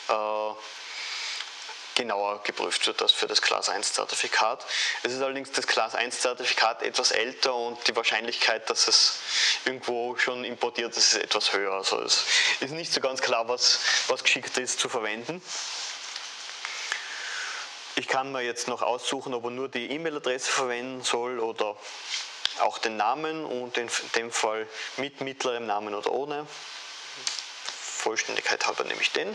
Speaker 1: genauer geprüft wird als für das Class 1 Zertifikat. Es ist allerdings das Class 1 Zertifikat etwas älter und die Wahrscheinlichkeit, dass es irgendwo schon importiert ist, ist etwas höher. Also es ist nicht so ganz klar, was geschickt ist zu verwenden. Ich kann mir jetzt noch aussuchen, ob er nur die E-Mail-Adresse verwenden soll oder auch den Namen und in dem Fall mit mittlerem Namen oder ohne. Vollständigkeit halber nehme ich den.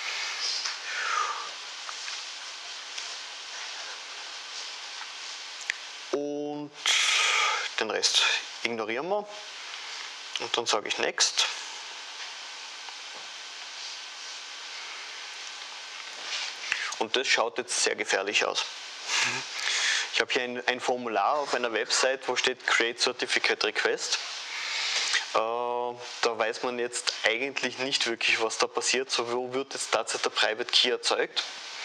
Speaker 1: Und den Rest ignorieren wir. Und dann sage ich Next. Und das schaut jetzt sehr gefährlich aus. Ich habe hier ein Formular auf einer Website, wo steht Create Certificate Request. Da weiß man jetzt eigentlich nicht wirklich, was da passiert. So, wo wird jetzt tatsächlich der Private Key erzeugt?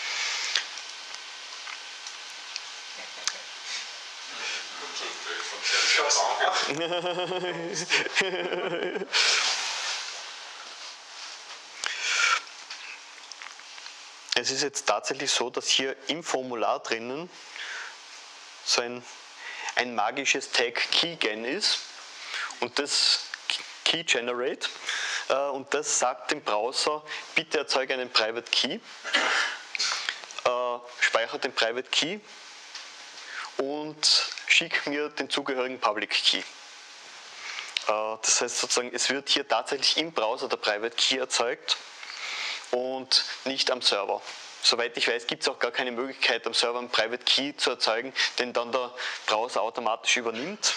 Speaker 1: Es ist jetzt tatsächlich so, dass hier im Formular drinnen so ein magisches Tag Keygen ist und das Key Generate und das sagt dem Browser, bitte erzeuge einen Private Key, speichert den Private Key und schick mir den zugehörigen Public Key. Das heißt sozusagen, es wird hier tatsächlich im Browser der Private Key erzeugt und nicht am Server. Soweit ich weiß, gibt es auch gar keine Möglichkeit, am Server einen Private Key zu erzeugen, den dann der Browser automatisch übernimmt.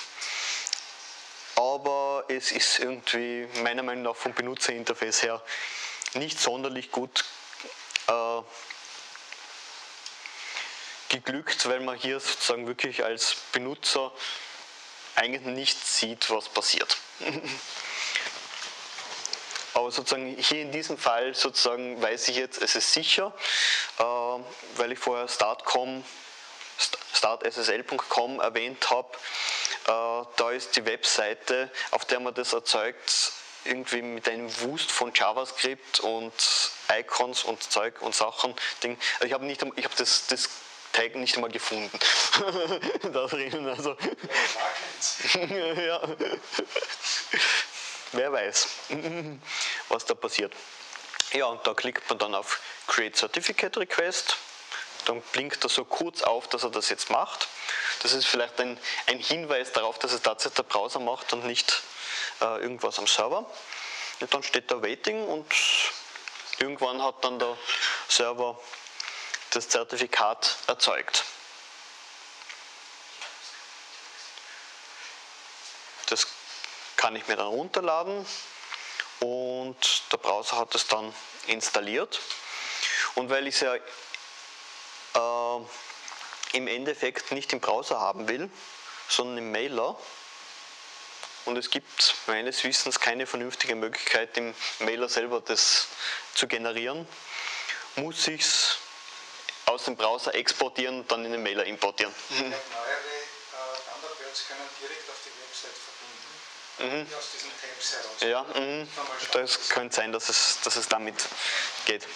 Speaker 1: Aber es ist irgendwie meiner Meinung nach vom Benutzerinterface her nicht sonderlich gut geglückt, weil man hier sozusagen wirklich als Benutzer eigentlich nicht sieht, was passiert. Aber sozusagen hier in diesem Fall sozusagen weiß ich jetzt, es ist sicher, weil ich vorher startssl.com erwähnt habe. Da ist die Webseite, auf der man das erzeugt, irgendwie mit einem Wust von JavaScript und Icons und Zeug und Sachen. Also ich habe Tag nicht einmal gefunden. Da drinnen, also. Ja. Wer weiß, was da passiert. Ja, und da klickt man dann auf Create Certificate Request. Dann blinkt er so kurz auf, dass er das jetzt macht. Das ist vielleicht ein Hinweis darauf, dass es tatsächlich der Browser macht und nicht irgendwas am Server. Und dann steht da Waiting und irgendwann hat dann der Server das Zertifikat erzeugt. Das kann ich mir dann runterladen und der Browser hat es dann installiert. Und weil ich es ja im Endeffekt nicht im Browser haben will, sondern im Mailer, und es gibt meines Wissens keine vernünftige Möglichkeit, im Mailer selber das zu generieren, muss ich es aus dem Browser exportieren und dann in den Mailer importieren.
Speaker 3: Neuere Thunderbirds können direkt auf die Website verbinden, aus diesen Tabs heraus.
Speaker 1: Ja, das könnte sein, dass es damit geht.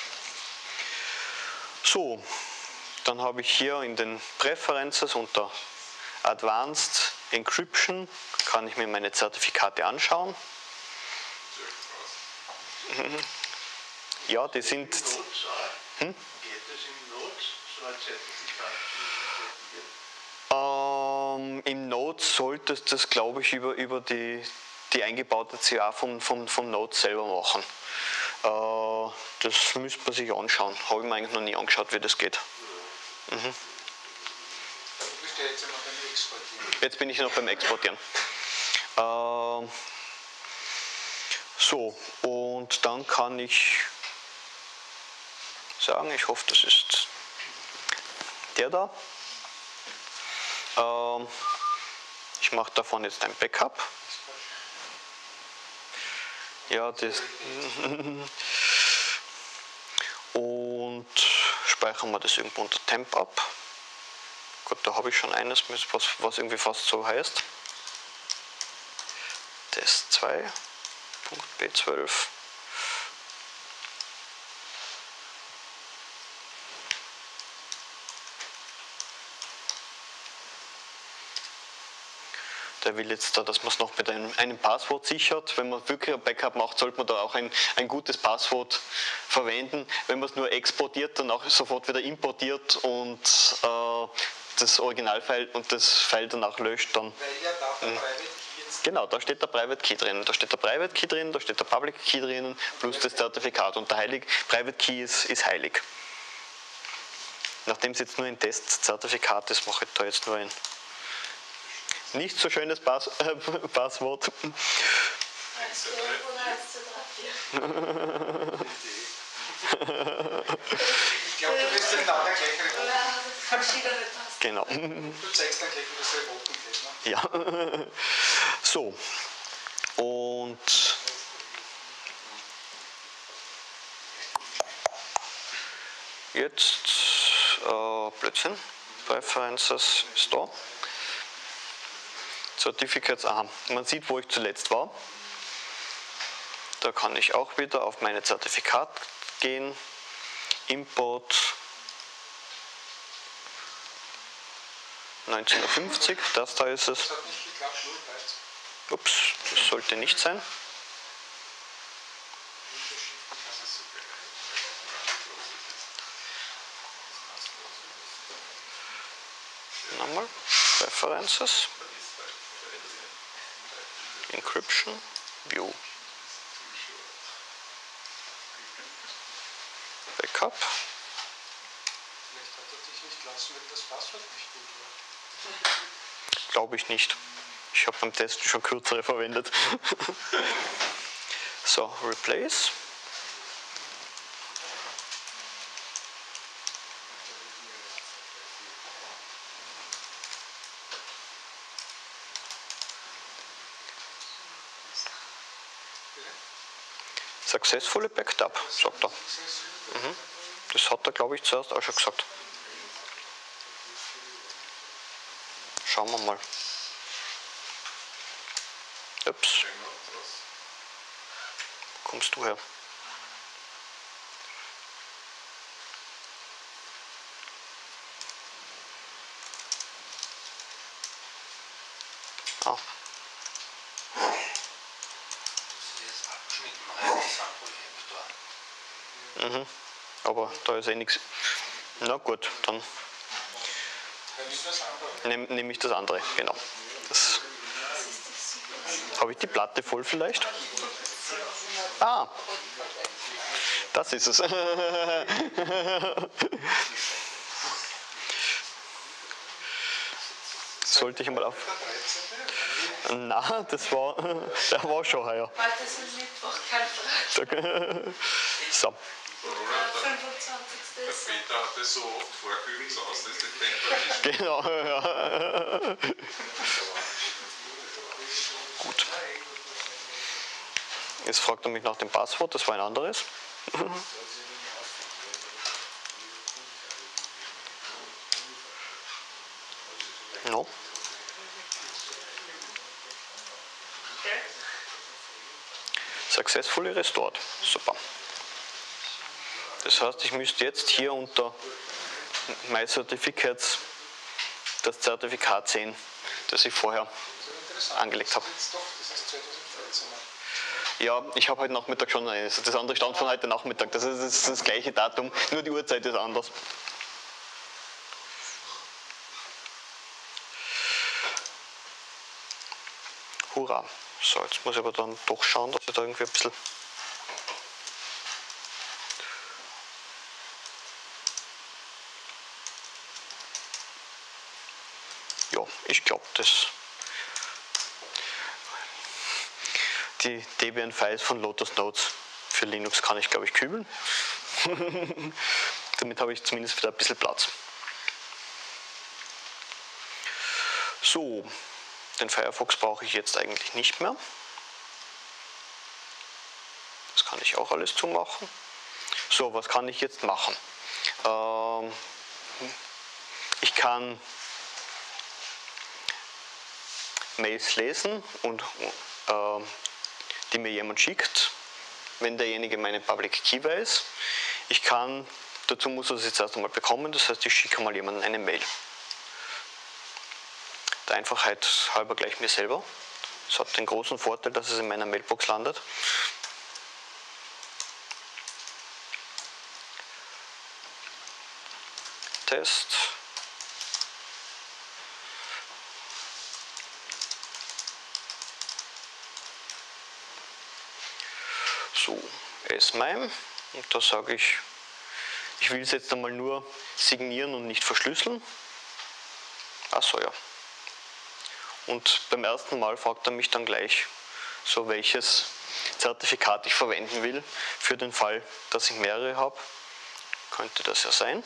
Speaker 1: So, dann habe ich hier in den Preferences unter Advanced Encryption, kann ich mir meine Zertifikate anschauen. Ja, die sind...
Speaker 4: Geht es im Notes, so ein Zertifikat zu interpretieren?
Speaker 1: Im Node solltest du das, glaube ich, über die eingebaute CA vom Node selber machen. Das müsste man sich anschauen. Habe ich mir eigentlich noch nie angeschaut, wie das geht.
Speaker 3: Du bist ja jetzt immer beim Exportieren.
Speaker 1: Jetzt bin ich noch beim Exportieren. So, und dann kann ich sagen, ich hoffe, das ist der da. Ich mache davon jetzt ein Backup. Ja, das. Und speichern wir das irgendwo unter Temp ab. Gut, da habe ich schon eines, was irgendwie fast so heißt. Test2.b12. Der will jetzt da, dass man es noch mit einem Passwort sichert. Wenn man wirklich ein Backup macht, sollte man da auch ein gutes Passwort verwenden. Wenn man es nur exportiert, dann auch sofort wieder importiert und das Originalfile und das File danach löscht, dann...
Speaker 3: Weil ja da der Private Key jetzt...
Speaker 1: Genau, da steht der Private Key drin. Da steht der Private Key drin, da steht der Public Key drin, plus das Zertifikat. Und der Private Key ist heilig. Nachdem es jetzt nur ein Testzertifikat ist, mache ich da jetzt nur ein nicht so schönes Passwort.
Speaker 5: 1 zu 11 oder 1 zu 3, 4.
Speaker 3: Ich glaube, du wirst dann nachher gleich remoten.
Speaker 5: Oder verschiedene Tasten.
Speaker 1: Genau.
Speaker 3: Du zeigst dann gleich, wie das remoten geht. Ne?
Speaker 1: Ja. So. Und jetzt Blödsinn. Preferences ist da. Certificates, aha, man sieht, wo ich zuletzt war. Da kann ich auch wieder auf meine Zertifikat gehen, Import 1950, das da ist es.
Speaker 3: Das hat nicht geklappt, 0 bleibt.
Speaker 1: Ups, das sollte nicht sein. Nochmal, Preferences. Encryption, View, Backup.
Speaker 3: Vielleicht hat er dich nicht lassen, weil das Passwort nicht gut war.
Speaker 1: Glaube ich nicht. Ich habe beim Testen schon kürzere verwendet. So, Replace. Successfully backed up, sagt er. Das hat er, glaube ich, zuerst auch schon gesagt. Schauen wir mal. Ups. Wo kommst du her? Ah. Mhm. Aber da ist eh nichts. Na gut, dann nehme ich das andere, genau. Das. Habe ich die Platte voll vielleicht? Ah, das ist es. Sollte ich mal auf. Na, der war schon heuer.
Speaker 5: Heute ist ein Mittwoch, kein Freitag.
Speaker 1: So.
Speaker 5: 25.
Speaker 6: Der Peter hat das so oft vorgeübt, so aus, dass ich denke,
Speaker 1: Genau, ja. Gut. Jetzt fragt er mich nach dem Passwort, das war ein anderes. No. Successfully restored. Super. Das heißt, ich müsste jetzt hier unter My Certificates das Zertifikat sehen, das ich vorher angelegt habe. Ja, ich habe heute Nachmittag schon eines. Das andere stammt von heute Nachmittag. Das ist das gleiche Datum, nur die Uhrzeit ist anders. Hurra. So, jetzt muss ich aber dann doch schauen, dass ich da irgendwie ein bisschen. Ja, ich glaube, die Debian-Files von Lotus Notes für Linux kann ich, glaube ich, kübeln. Damit habe ich zumindest wieder ein bisschen Platz. So, den Firefox brauche ich jetzt eigentlich nicht mehr. Das kann ich auch alles zumachen. So, was kann ich jetzt machen? Ich kann Mails lesen und die mir jemand schickt, wenn derjenige meine Public Key weiß. Ich kann, dazu muss er es jetzt erst einmal bekommen, das heißt, ich schicke mal jemandem eine Mail. Der Einfachheit halber gleich mir selber. Das hat den großen Vorteil, dass es in meiner Mailbox landet. Test. So, S-MIME. Und da sage ich, ich will es jetzt einmal nur signieren und nicht verschlüsseln. Achso, ja. Und beim ersten Mal fragt er mich dann gleich, so welches Zertifikat ich verwenden will, für den Fall, dass ich mehrere habe. Könnte das ja sein.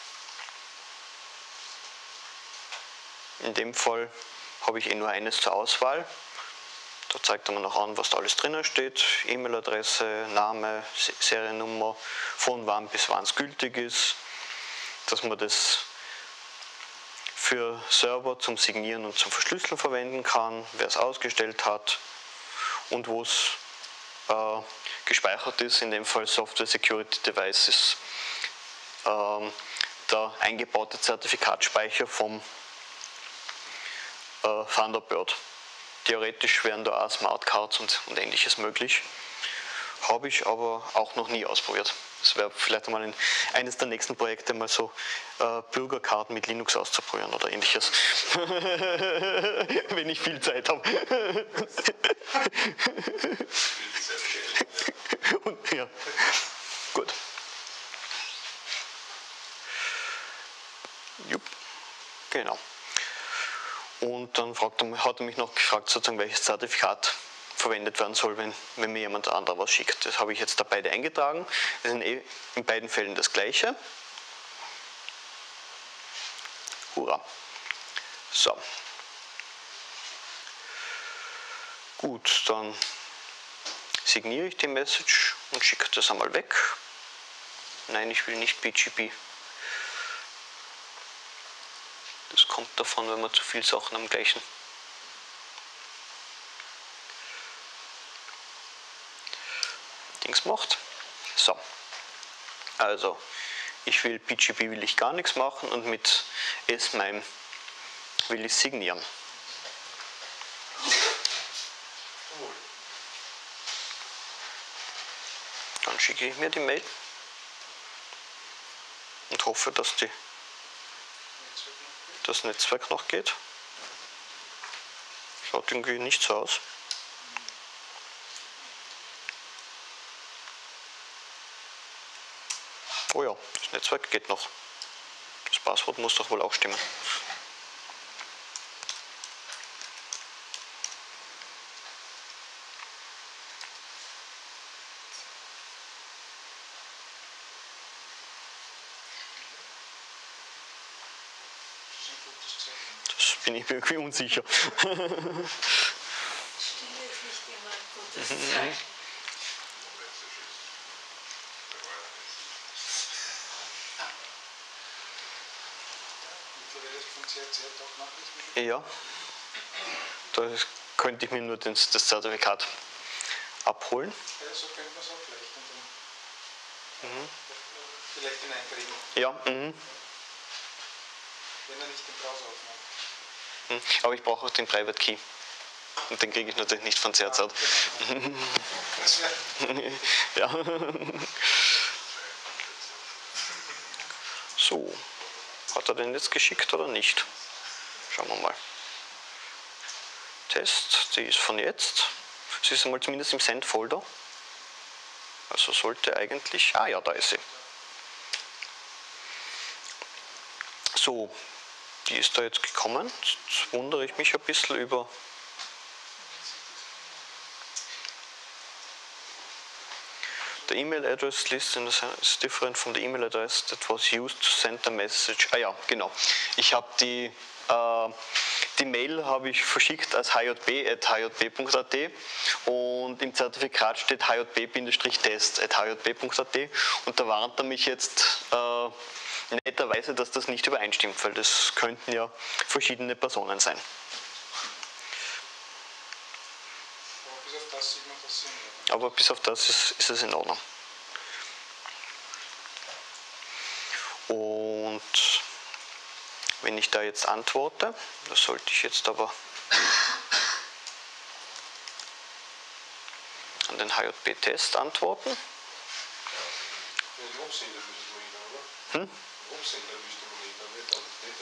Speaker 1: In dem Fall habe ich nur eines zur Auswahl. Da zeigt er mir noch an, was da alles drinnen steht. E-Mail-Adresse, Name, Seriennummer, von wann bis wann es gültig ist. Dass man das für Server zum Signieren und zum Verschlüsseln verwenden kann, wer es ausgestellt hat und wo es gespeichert ist, in dem Fall Software Security Devices, der eingebaute Zertifikatspeicher vom Thunderbird. Theoretisch wären da auch Smartcards und ähnliches möglich. Habe ich aber auch noch nie ausprobiert. Das wäre vielleicht mal eines der nächsten Projekte, mal so Bürgerkarten mit Linux auszuprobieren oder ähnliches. Wenn ich viel Zeit habe. Und, ja, gut. Jupp. Genau. Und dann hat er mich noch gefragt, sozusagen, welches Zertifikat verwendet werden soll, wenn mir jemand anderer was schickt. Das habe ich jetzt da beide eingetragen. Das sind in beiden Fällen das gleiche. Hurra. So. Gut, dann signiere ich die Message und schicke das einmal weg. Nein, ich will nicht PGP. Das kommt davon, wenn man zu viele Sachen am gleichen Dings macht. So, also ich will PGP will ich gar nichts machen und mit S-MIME will ich signieren. schicke ich mir die Mail und hoffe, dass das Netzwerk noch geht. Schaut irgendwie nicht so aus. Oh ja, das Netzwerk geht noch. Das Passwort muss doch wohl auch stimmen. Das bin ich mir irgendwie unsicher.
Speaker 5: Stille ist nicht immer ein gutes Zeichen.
Speaker 1: Ja, da könnte ich mir nur das Zertifikat abholen.
Speaker 3: Ja, so könnte man es auch vielleicht. Vielleicht hineinkriegen,
Speaker 1: Ja,
Speaker 3: wenn er nicht den Browser aufmacht.
Speaker 1: aber ich brauche auch den Private Key. Und den kriege ich natürlich nicht von CRZ.
Speaker 3: Das wäre
Speaker 1: Ja. So, hat er den jetzt geschickt oder nicht? Schauen wir mal. Test, die ist von jetzt. Sie ist einmal zumindest im Send-Folder. Also sollte eigentlich... Ah ja, da ist sie. So, die ist da jetzt gekommen. Jetzt wundere ich mich ein bisschen über... The email address list is different from the email address that was used to send the message. Ah ja, genau. Ich habe die Mail habe ich verschickt als hjb@hjb.at und im Zertifikat steht hjb-test@hjb.at und da warnt er mich jetzt netterweise, dass das nicht übereinstimmt, weil das könnten ja verschiedene Personen sein. Aber bis auf das ist es in Ordnung. Und wenn ich da jetzt antworte, das sollte ich jetzt aber an den HJB-Test antworten.
Speaker 6: Den Absender müssen wir hin, oder? Den Absender müsste man hin, nicht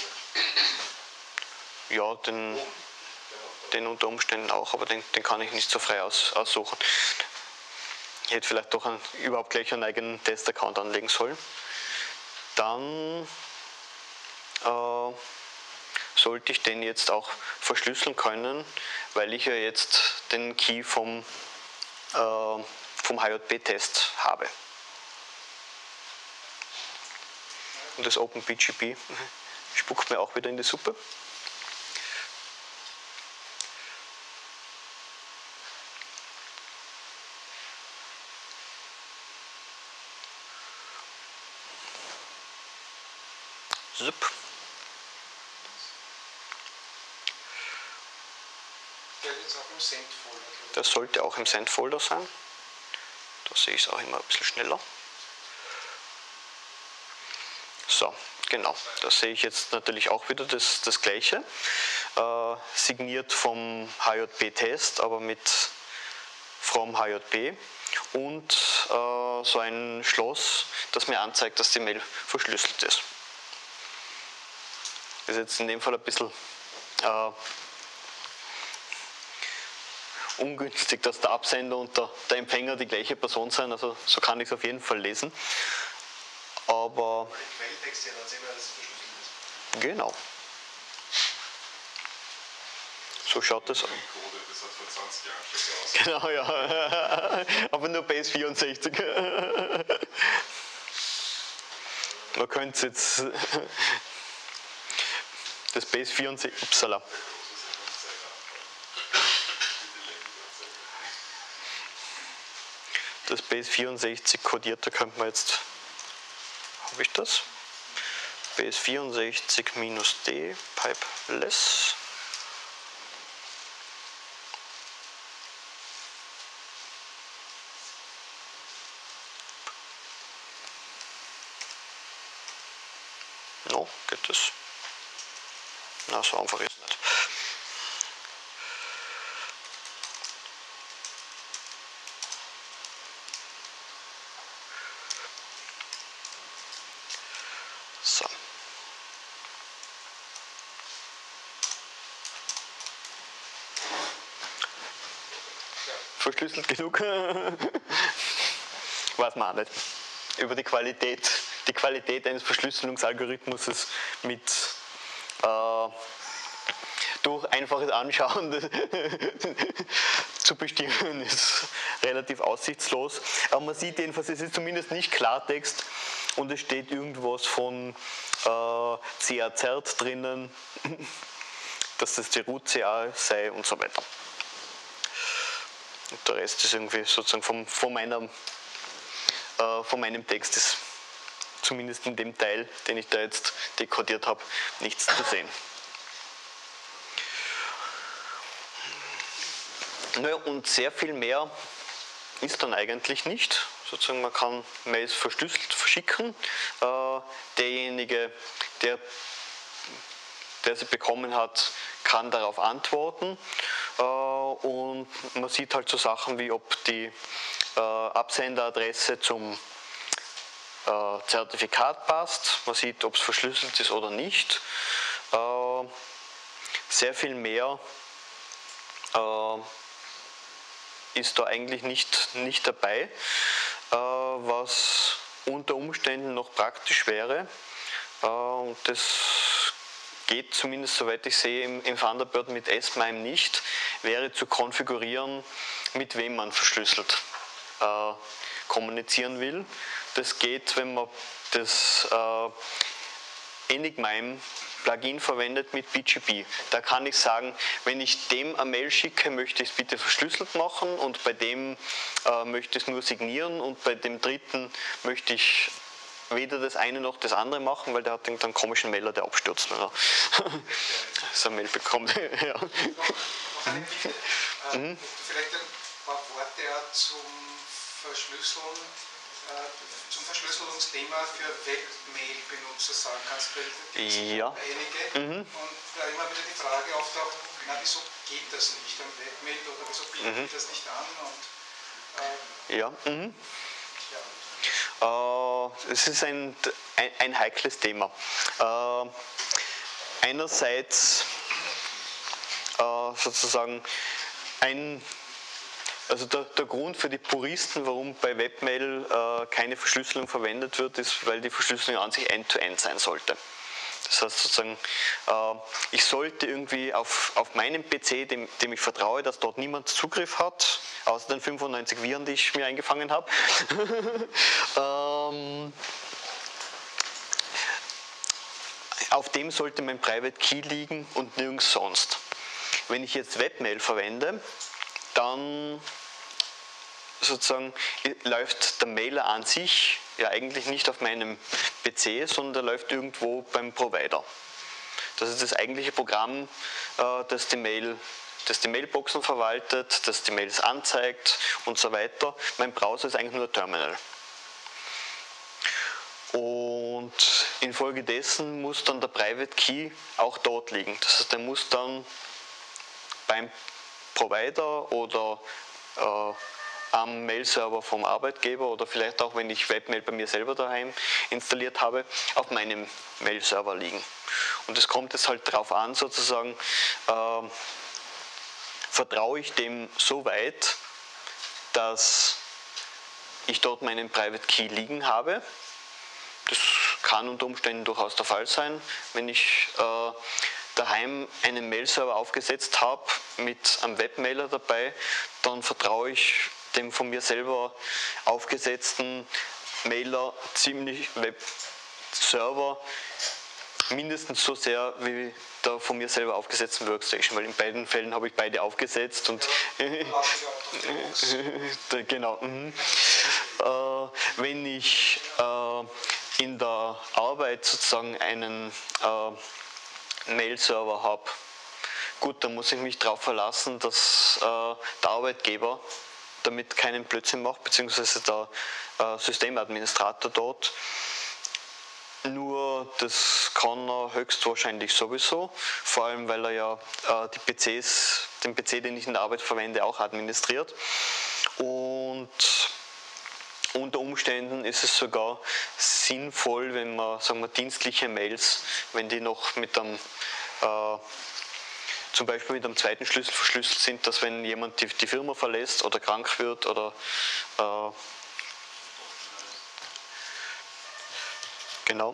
Speaker 6: den Empfänger.
Speaker 1: Ja, den unter Umständen auch, aber den kann ich nicht so frei aussuchen. Ich hätte vielleicht doch überhaupt gleich einen eigenen Test-Account anlegen sollen. Dann sollte ich den jetzt auch verschlüsseln können, weil ich ja jetzt den Key vom HJB-Test habe. Und das OpenPGP spuckt mir auch wieder in die Suppe. Zip.
Speaker 3: Der ist jetzt auch im Send-Folder.
Speaker 1: Das sollte auch im Send-Folder sein. Da sehe ich es auch immer ein bisschen schneller. So, genau. Da sehe ich jetzt natürlich auch wieder das Gleiche. Signiert vom HJB-Test, aber mit from HJB. Und so ein Schloss, das mir anzeigt, dass die Mail verschlüsselt ist. Das ist jetzt in dem Fall ein bisschen ungünstig, dass der Absender und der Empfänger die gleiche Person sind, also so kann ich es auf jeden Fall lesen. Aber
Speaker 4: Quelltext ja dann sehen wir, dass es verschlüsselt ist.
Speaker 1: genau. So schaut das aus.
Speaker 6: Das hat vor 20 Jahren schon so aus.
Speaker 1: Genau, ja. Aber nur Base64. Man könnte jetzt das Base64. Upsala. Das Base64 kodiert, da könnte man jetzt. Habe ich das? Base64-D, pipeless. No, geht das? Na, so einfach ist es nicht. So. Verschlüsselt genug? Weiß man auch nicht. Über die Qualität eines Verschlüsselungsalgorithmus mit durch einfaches Anschauen zu bestimmen, ist relativ aussichtslos. Aber man sieht jedenfalls, es ist zumindest nicht Klartext und es steht irgendwas von CA-Zert drinnen, dass das die Root-CA sei und so weiter. Und der Rest ist irgendwie sozusagen von meinem Text ist zumindest in dem Teil, den ich da jetzt dekodiert habe, nichts zu sehen. Naja, und sehr viel mehr ist dann eigentlich nicht. Sozusagen man kann Mails verschlüsselt verschicken. Derjenige, der sie bekommen hat, kann darauf antworten. Und man sieht halt so Sachen wie, ob die Absenderadresse zum Zertifikat passt. Man sieht, ob es verschlüsselt ist oder nicht. Sehr viel mehr ist da eigentlich nicht dabei, was unter Umständen noch praktisch wäre. Und das geht zumindest, soweit ich sehe, im Thunderbird mit S-MIME nicht, wäre zu konfigurieren, mit wem man verschlüsselt kommunizieren will. Das geht, wenn man das Enigmime Plugin verwendet mit BGP. Da kann ich sagen, wenn ich dem eine Mail schicke, möchte ich es bitte verschlüsselt machen und bei dem möchte ich es nur signieren und bei dem dritten möchte ich weder das eine noch das andere machen, weil der hat irgendeinen komischen Mailer, der abstürzt, wenn er so eine Mail bekommt. Ja.
Speaker 3: Noch eine Bitte. Vielleicht ein paar Worte zum Verschlüsselungsthema für Webmail-Benutzer sagen kannst, weil es gibt
Speaker 1: Ja.
Speaker 3: einige und da immer wieder die Frage auftaucht, na wieso geht das nicht am Webmail oder wieso bieten die das nicht an? Und,
Speaker 1: Es ist ein heikles Thema. Einerseits sozusagen also der Grund für die Puristen, warum bei Webmail keine Verschlüsselung verwendet wird, ist, weil die Verschlüsselung an sich end-to-end sein sollte. Das heißt sozusagen, ich sollte irgendwie auf meinem PC, dem ich vertraue, dass dort niemand Zugriff hat, außer den 95 Viren, die ich mir eingefangen habe, auf dem sollte mein Private Key liegen und nirgends sonst. Wenn ich jetzt Webmail verwende, dann sozusagen läuft der Mailer an sich ja eigentlich nicht auf meinem PC, sondern der läuft irgendwo beim Provider. Das ist das eigentliche Programm, das die Mailboxen verwaltet, das die Mails anzeigt und so weiter. Mein Browser ist eigentlich nur ein Terminal. Und infolgedessen muss dann der Private Key auch dort liegen. Das heißt, der muss dann beim Provider oder am Mail-Server vom Arbeitgeber oder vielleicht auch, wenn ich Webmail bei mir selber daheim installiert habe, auf meinem Mail-Server liegen. Und es kommt jetzt halt darauf an, sozusagen, vertraue ich dem so weit, dass ich dort meinen Private Key liegen habe. Das kann unter Umständen durchaus der Fall sein, wenn ich daheim einen Mail-Server aufgesetzt habe mit einem Webmailer dabei, dann vertraue ich dem von mir selber aufgesetzten Mailer ziemlich Web-Server mindestens so sehr wie der von mir selber aufgesetzten Workstation, weil in beiden Fällen habe ich beide aufgesetzt und genau. Wenn ich in der Arbeit sozusagen einen Mail-Server habe, gut, dann muss ich mich darauf verlassen, dass der Arbeitgeber damit keinen Blödsinn macht, beziehungsweise der Systemadministrator dort. Nur das kann er höchstwahrscheinlich sowieso, vor allem weil er ja den PC, den ich in der Arbeit verwende, auch administriert. Und unter Umständen ist es sogar sinnvoll, wenn man, sagen wir, dienstliche Mails, wenn die noch mit einem, zum Beispiel mit einem zweiten Schlüssel verschlüsselt sind, dass wenn jemand die Firma verlässt oder krank wird oder genau,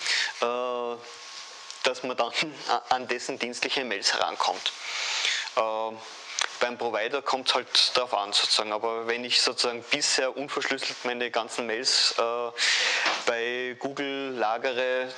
Speaker 1: dass man dann an dessen dienstliche Mails herankommt. Beim Provider kommt es halt darauf an, sozusagen. Aber wenn ich sozusagen bisher unverschlüsselt meine ganzen Mails bei Google lagere,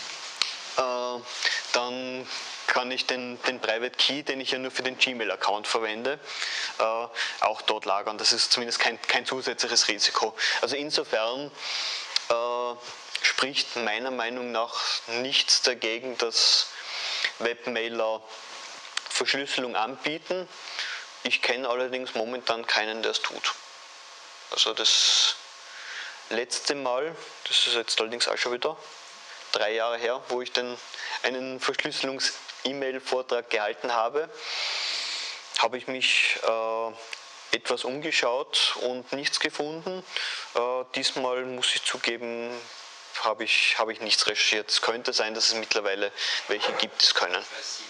Speaker 1: dann kann ich den Private Key, den ich ja nur für den Gmail-Account verwende, auch dort lagern. Das ist zumindest kein zusätzliches Risiko. Also insofern spricht meiner Meinung nach nichts dagegen, dass Webmailer Verschlüsselung anbieten. Ich kenne allerdings momentan keinen, der es tut. Also das letzte Mal, das ist jetzt allerdings auch schon wieder 3 Jahre her, wo ich einen Verschlüsselungs-E-Mail-Vortrag gehalten habe, habe ich mich etwas umgeschaut und nichts gefunden. Diesmal muss ich zugeben, habe ich nichts recherchiert. Es könnte sein, dass es mittlerweile welche gibt, die es können.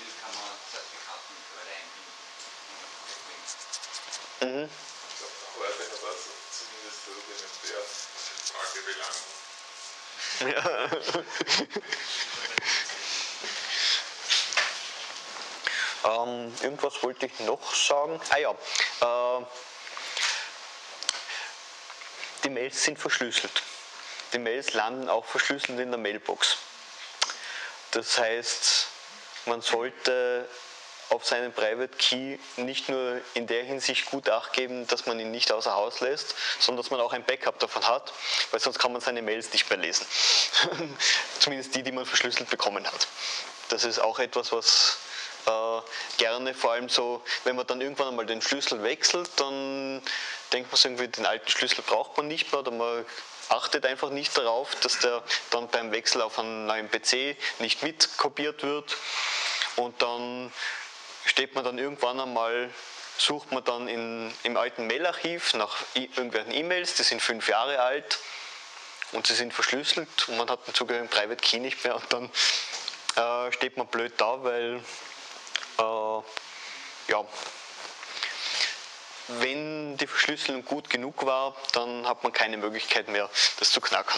Speaker 6: Ich glaube, heute hat also zumindest rudimentär Frage belangen.
Speaker 1: Ja. Irgendwas wollte ich noch sagen. Die Mails sind verschlüsselt. Die Mails landen auch verschlüsselt in der Mailbox. Das heißt, man sollte auf seinen Private Key nicht nur in der Hinsicht gut Acht geben, dass man ihn nicht außer Haus lässt, sondern dass man auch ein Backup davon hat, weil sonst kann man seine Mails nicht mehr lesen. Zumindest die man verschlüsselt bekommen hat. Das ist auch etwas, was gerne, vor allem so, wenn man dann irgendwann einmal den Schlüssel wechselt, dann denkt man so irgendwie, den alten Schlüssel braucht man nicht mehr, oder man achtet einfach nicht darauf, dass der dann beim Wechsel auf einen neuen PC nicht mitkopiert wird, und dann steht man dann irgendwann einmal, sucht man dann im alten Mailarchiv nach irgendwelchen E-Mails, die sind 5 Jahre alt und sie sind verschlüsselt und man hat den zugehörigen Private Key nicht mehr, und dann steht man blöd da, weil ja, wenn die Verschlüsselung gut genug war, dann hat man keine Möglichkeit mehr, das zu knacken.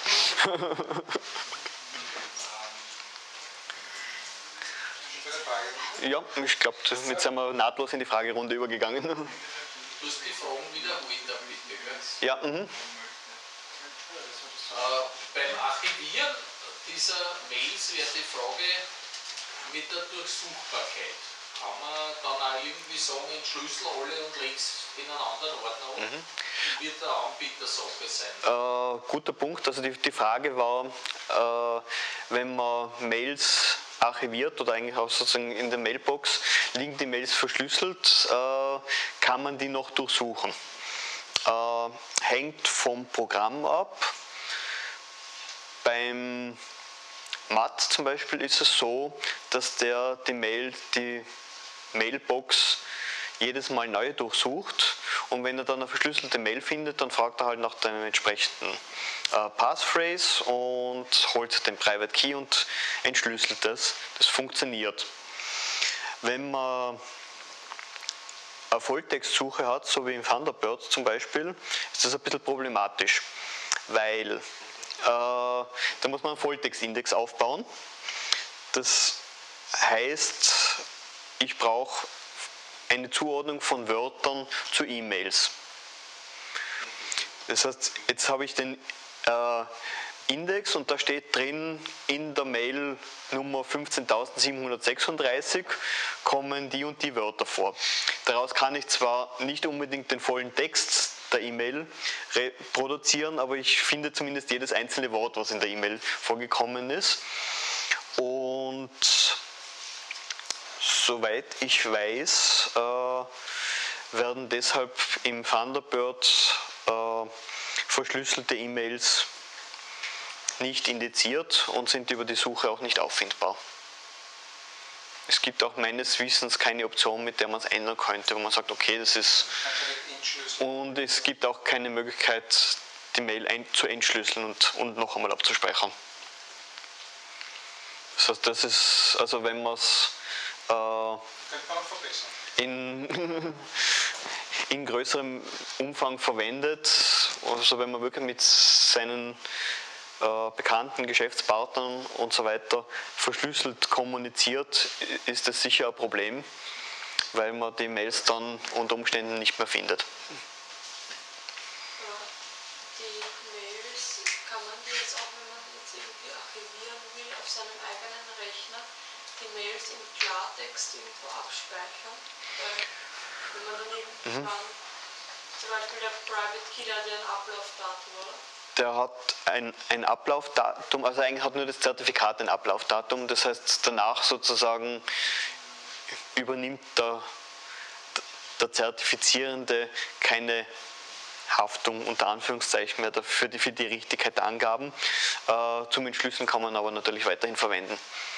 Speaker 1: Ja, ich glaube, jetzt sind wir nahtlos in die Fragerunde übergegangen.
Speaker 7: Du hast die Fragen wiederholen, da bitte, gell?
Speaker 1: Ja,
Speaker 7: beim Archivieren dieser Mails wäre die Frage mit der Durchsuchbarkeit. Kann man dann auch irgendwie sagen, entschlüssel alle und leg es in einen anderen Ordner ab? Wie wird der Anbieter Sache sein?
Speaker 1: Guter Punkt. Also die Frage war, wenn man Mails archiviert oder eigentlich auch sozusagen in der Mailbox liegen die Mails verschlüsselt, kann man die noch durchsuchen? Hängt vom Programm ab. Beim MAT zum Beispiel ist es so, dass der die Mailbox jedes Mal neu durchsucht, und wenn er dann eine verschlüsselte Mail findet, dann fragt er halt nach dem entsprechenden Passphrase und holt den Private Key und entschlüsselt das. Das funktioniert. Wenn man eine Volltextsuche hat, so wie im Thunderbird zum Beispiel, ist das ein bisschen problematisch, weil da muss man einen Volltextindex aufbauen. Das heißt, ich brauche eine Zuordnung von Wörtern zu E-Mails. Das heißt, jetzt habe ich den Index und da steht drin, in der Mail Nummer 15.736 kommen die und die Wörter vor. Daraus kann ich zwar nicht unbedingt den vollen Text der E-Mail reproduzieren, aber ich finde zumindest jedes einzelne Wort, was in der E-Mail vorgekommen ist. Und soweit ich weiß, werden deshalb im Thunderbird verschlüsselte E-Mails nicht indiziert und sind über die Suche auch nicht auffindbar. Es gibt auch meines Wissens keine Option, mit der man es ändern könnte, wo man sagt, okay, das ist... Und es gibt auch keine Möglichkeit, die Mail zu entschlüsseln und noch einmal abzuspeichern. Das heißt, das ist, also wenn man es in größerem Umfang verwendet, also wenn man wirklich mit seinen bekannten Geschäftspartnern und so weiter verschlüsselt kommuniziert, ist das sicher ein Problem, weil man die Mails dann unter Umständen nicht mehr findet.
Speaker 5: Die Mails, kann man die jetzt auch, wenn man jetzt irgendwie archivieren will, auf seinem eigenen Rechner, die Mails im Klartext irgendwo abspeichern? Weil, wenn man dann irgendwann, zum Beispiel der Private Key hat ja ein Ablaufdatum, oder?
Speaker 1: Der hat ein Ablaufdatum, also eigentlich hat nur das Zertifikat ein Ablaufdatum, das heißt danach sozusagen übernimmt der Zertifizierende keine Haftung unter Anführungszeichen mehr für die Richtigkeit der Angaben. Zum Entschlüsseln kann man aber natürlich weiterhin verwenden.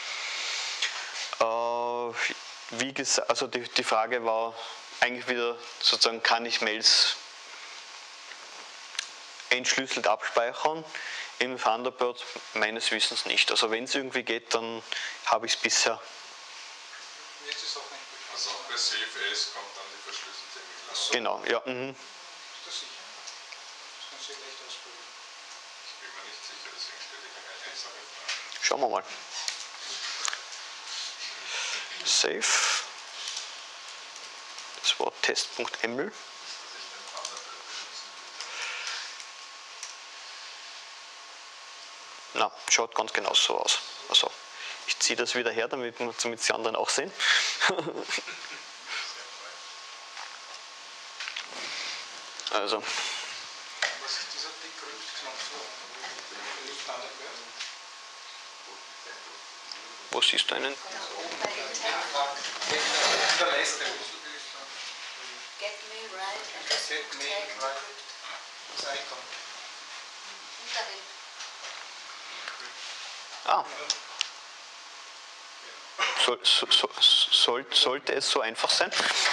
Speaker 1: Wie gesagt, also die Frage war eigentlich wieder sozusagen, kann ich Mails entschlüsselt abspeichern? Im Thunderbird meines Wissens nicht. Also wenn es irgendwie geht, dann habe ich es bisher.
Speaker 3: Mir ist das auch nicht bekannt.
Speaker 6: Also auch bei CFS kommt dann die verschlüsselte Mail.
Speaker 1: Genau, ja.
Speaker 3: Ist das sicher? Das kannst du ja leicht ausprobieren.
Speaker 6: Ich bin mir nicht sicher, deswegen stelle ich eine Sache Frage.
Speaker 1: Schauen wir mal. Save. Das war test.ml. Na, schaut ganz genau so aus. Also, ich ziehe das wieder her, damit die anderen auch sehen. Also.
Speaker 3: Was ist dieser Decrypt-Knopf für nicht Thunderbird?
Speaker 1: Wo siehst du einen?
Speaker 3: In der Leiste.
Speaker 5: Get me right and just
Speaker 3: Get me
Speaker 5: tag
Speaker 3: right.
Speaker 5: decrypt.
Speaker 3: Das Icon.
Speaker 1: Ah. Sollte es so einfach sein?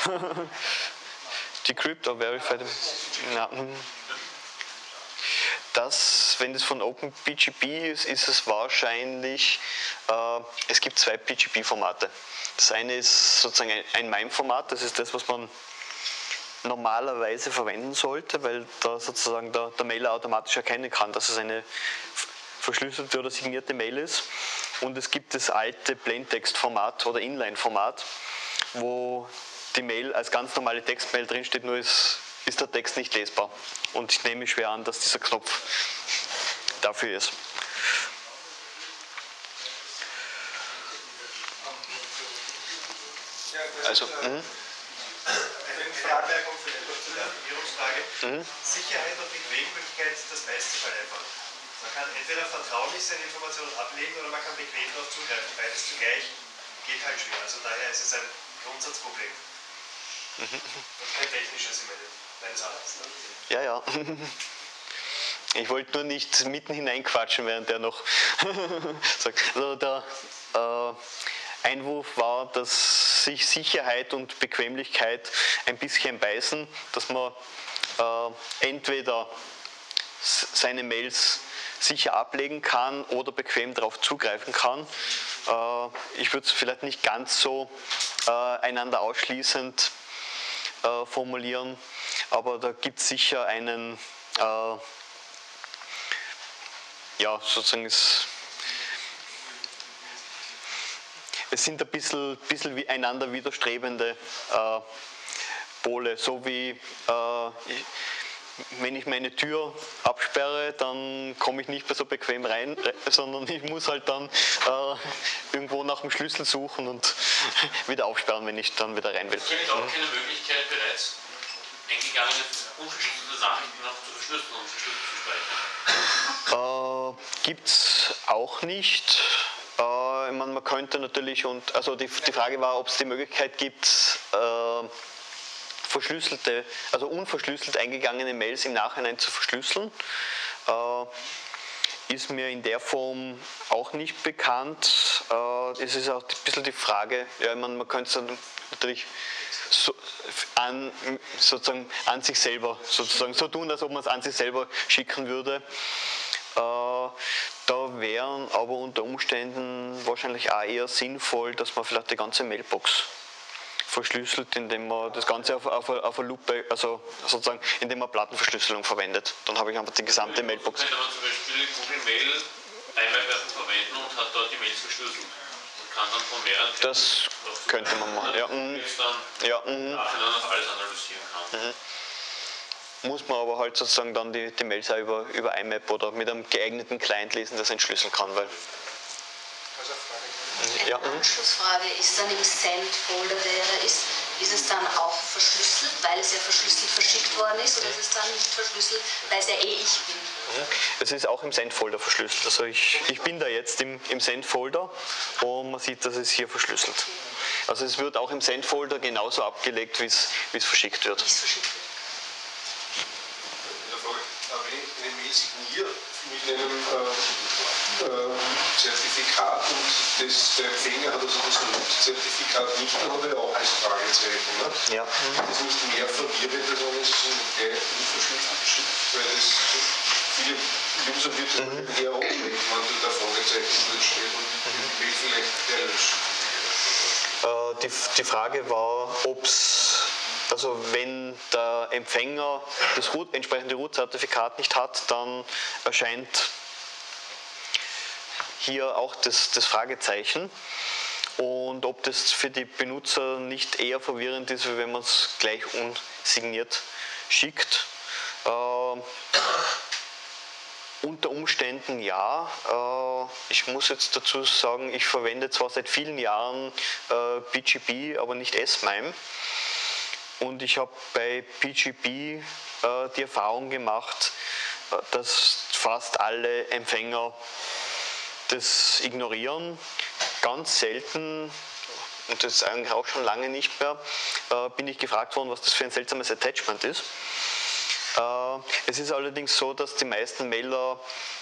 Speaker 1: Decrypt or Verified? Ja. Das, wenn das von OpenPGP ist, ist es wahrscheinlich, es gibt zwei PGP-Formate. Das eine ist sozusagen ein MIME-Format, das ist das, was man normalerweise verwenden sollte, weil da sozusagen der Mailer automatisch erkennen kann, dass es eine verschlüsselte oder signierte Mail ist. Und es gibt das alte Plaintext-Format oder Inline-Format, wo die Mail als ganz normale Textmail drinsteht, nur ist der Text nicht lesbar. Und ich nehme schwer an, dass dieser Knopf dafür ist. Also,
Speaker 4: Bemerkung für die Archivierungsfrage. Sicherheit und Bequemlichkeit, das meiste Fall einfach. Man kann entweder vertraulich seine Informationen ablegen oder man kann bequem darauf zugreifen. Beides zugleich geht halt schwer. Also daher ist es ein Grundsatzproblem. Und kein technisches, ich meine, meines Erachtens.
Speaker 1: Ja, ja. Ich wollte nur nicht mitten hineinquatschen, während der noch sagt. Also der Einwurf war, dass sich Sicherheit und Bequemlichkeit ein bisschen beißen, dass man entweder seine Mails sicher ablegen kann oder bequem darauf zugreifen kann. Ich würde es vielleicht nicht ganz so einander ausschließend formulieren, aber da gibt es sicher einen, ja, sozusagen es sind ein bisschen wie einander widerstrebende Pole, so wie wenn ich meine Tür absperre, dann komme ich nicht mehr so bequem rein, sondern ich muss halt dann irgendwo nach dem Schlüssel suchen und wieder aufsperren, wenn ich dann wieder rein will.
Speaker 7: Finde ich auch keine Möglichkeit, bereits eingegangene unverschlüsselte Nachrichten noch zu verschlüsseln und verschlüsselt zu speichern?
Speaker 1: Gibt es auch nicht. Ich meine, man könnte natürlich, also die Frage war, ob es die Möglichkeit gibt, verschlüsselte, also unverschlüsselt eingegangene Mails im Nachhinein zu verschlüsseln. ist mir in der Form auch nicht bekannt. Es ist auch ein bisschen die Frage, ja, man könnte es natürlich sozusagen an sich selber sozusagen so tun, als ob man es an sich selber schicken würde. Da wären aber unter Umständen wahrscheinlich auch eher sinnvoll, dass man vielleicht die ganze Mailbox verschlüsselt, indem man das Ganze auf eine Lupe, also sozusagen, indem man Plattenverschlüsselung verwendet. Dann habe ich einfach die gesamte Mailbox.
Speaker 7: Könnte man zum Beispiel Google Mail einmal verwenden und hat dort die Mails verschlüsselt und kann dann von mehreren
Speaker 1: Das könnte man machen. Ja,
Speaker 7: ja, nachher noch alles analysieren kann.
Speaker 1: Muss man aber halt sozusagen dann die Mails auch über IMAP oder mit einem geeigneten Client lesen, das entschlüsseln kann. Weil
Speaker 8: eine Anschlussfrage, ist dann im Send-Folder, der da ist es dann auch verschlüsselt, weil es ja verschlüsselt verschickt worden ist, oder ist es dann nicht verschlüsselt, weil es ja ich bin?
Speaker 1: Es ist auch im Send-Folder verschlüsselt. Also ich bin da jetzt im Send-Folder und man sieht, dass es hier verschlüsselt. Also es wird auch im Send-Folder genauso abgelegt, wie es verschickt wird.
Speaker 8: Wenn
Speaker 9: ich eine Mail signiere mit einem Zertifikat und der Empfänger hat also das Zertifikat nicht, dann hat er auch das Fragezeichen. Ne?
Speaker 1: Ja.
Speaker 9: Das ist nicht mehr verwirrend, als wenn es gleich unverschlüsselt geschickt, weil das viele User wird das eher aufschrecken, wenn da Fragezeichen drin steht und die Mail vielleicht erlöscht.
Speaker 1: Die Frage war, ob es, also wenn der Empfänger das entsprechende Root-Zertifikat nicht hat, dann erscheint hier auch das Fragezeichen. Und ob das für die Benutzer nicht eher verwirrend ist, wie wenn man es gleich unsigniert schickt. Unter Umständen ja. Ich muss jetzt dazu sagen, ich verwende zwar seit vielen Jahren PGP, aber nicht S-MIME. Und ich habe bei PGP die Erfahrung gemacht, dass fast alle Empfänger das ignorieren. Ganz selten, und das ist eigentlich auch schon lange nicht mehr, bin ich gefragt worden, was das für ein seltsames Attachment ist. Es ist allerdings so, dass die meisten Mailer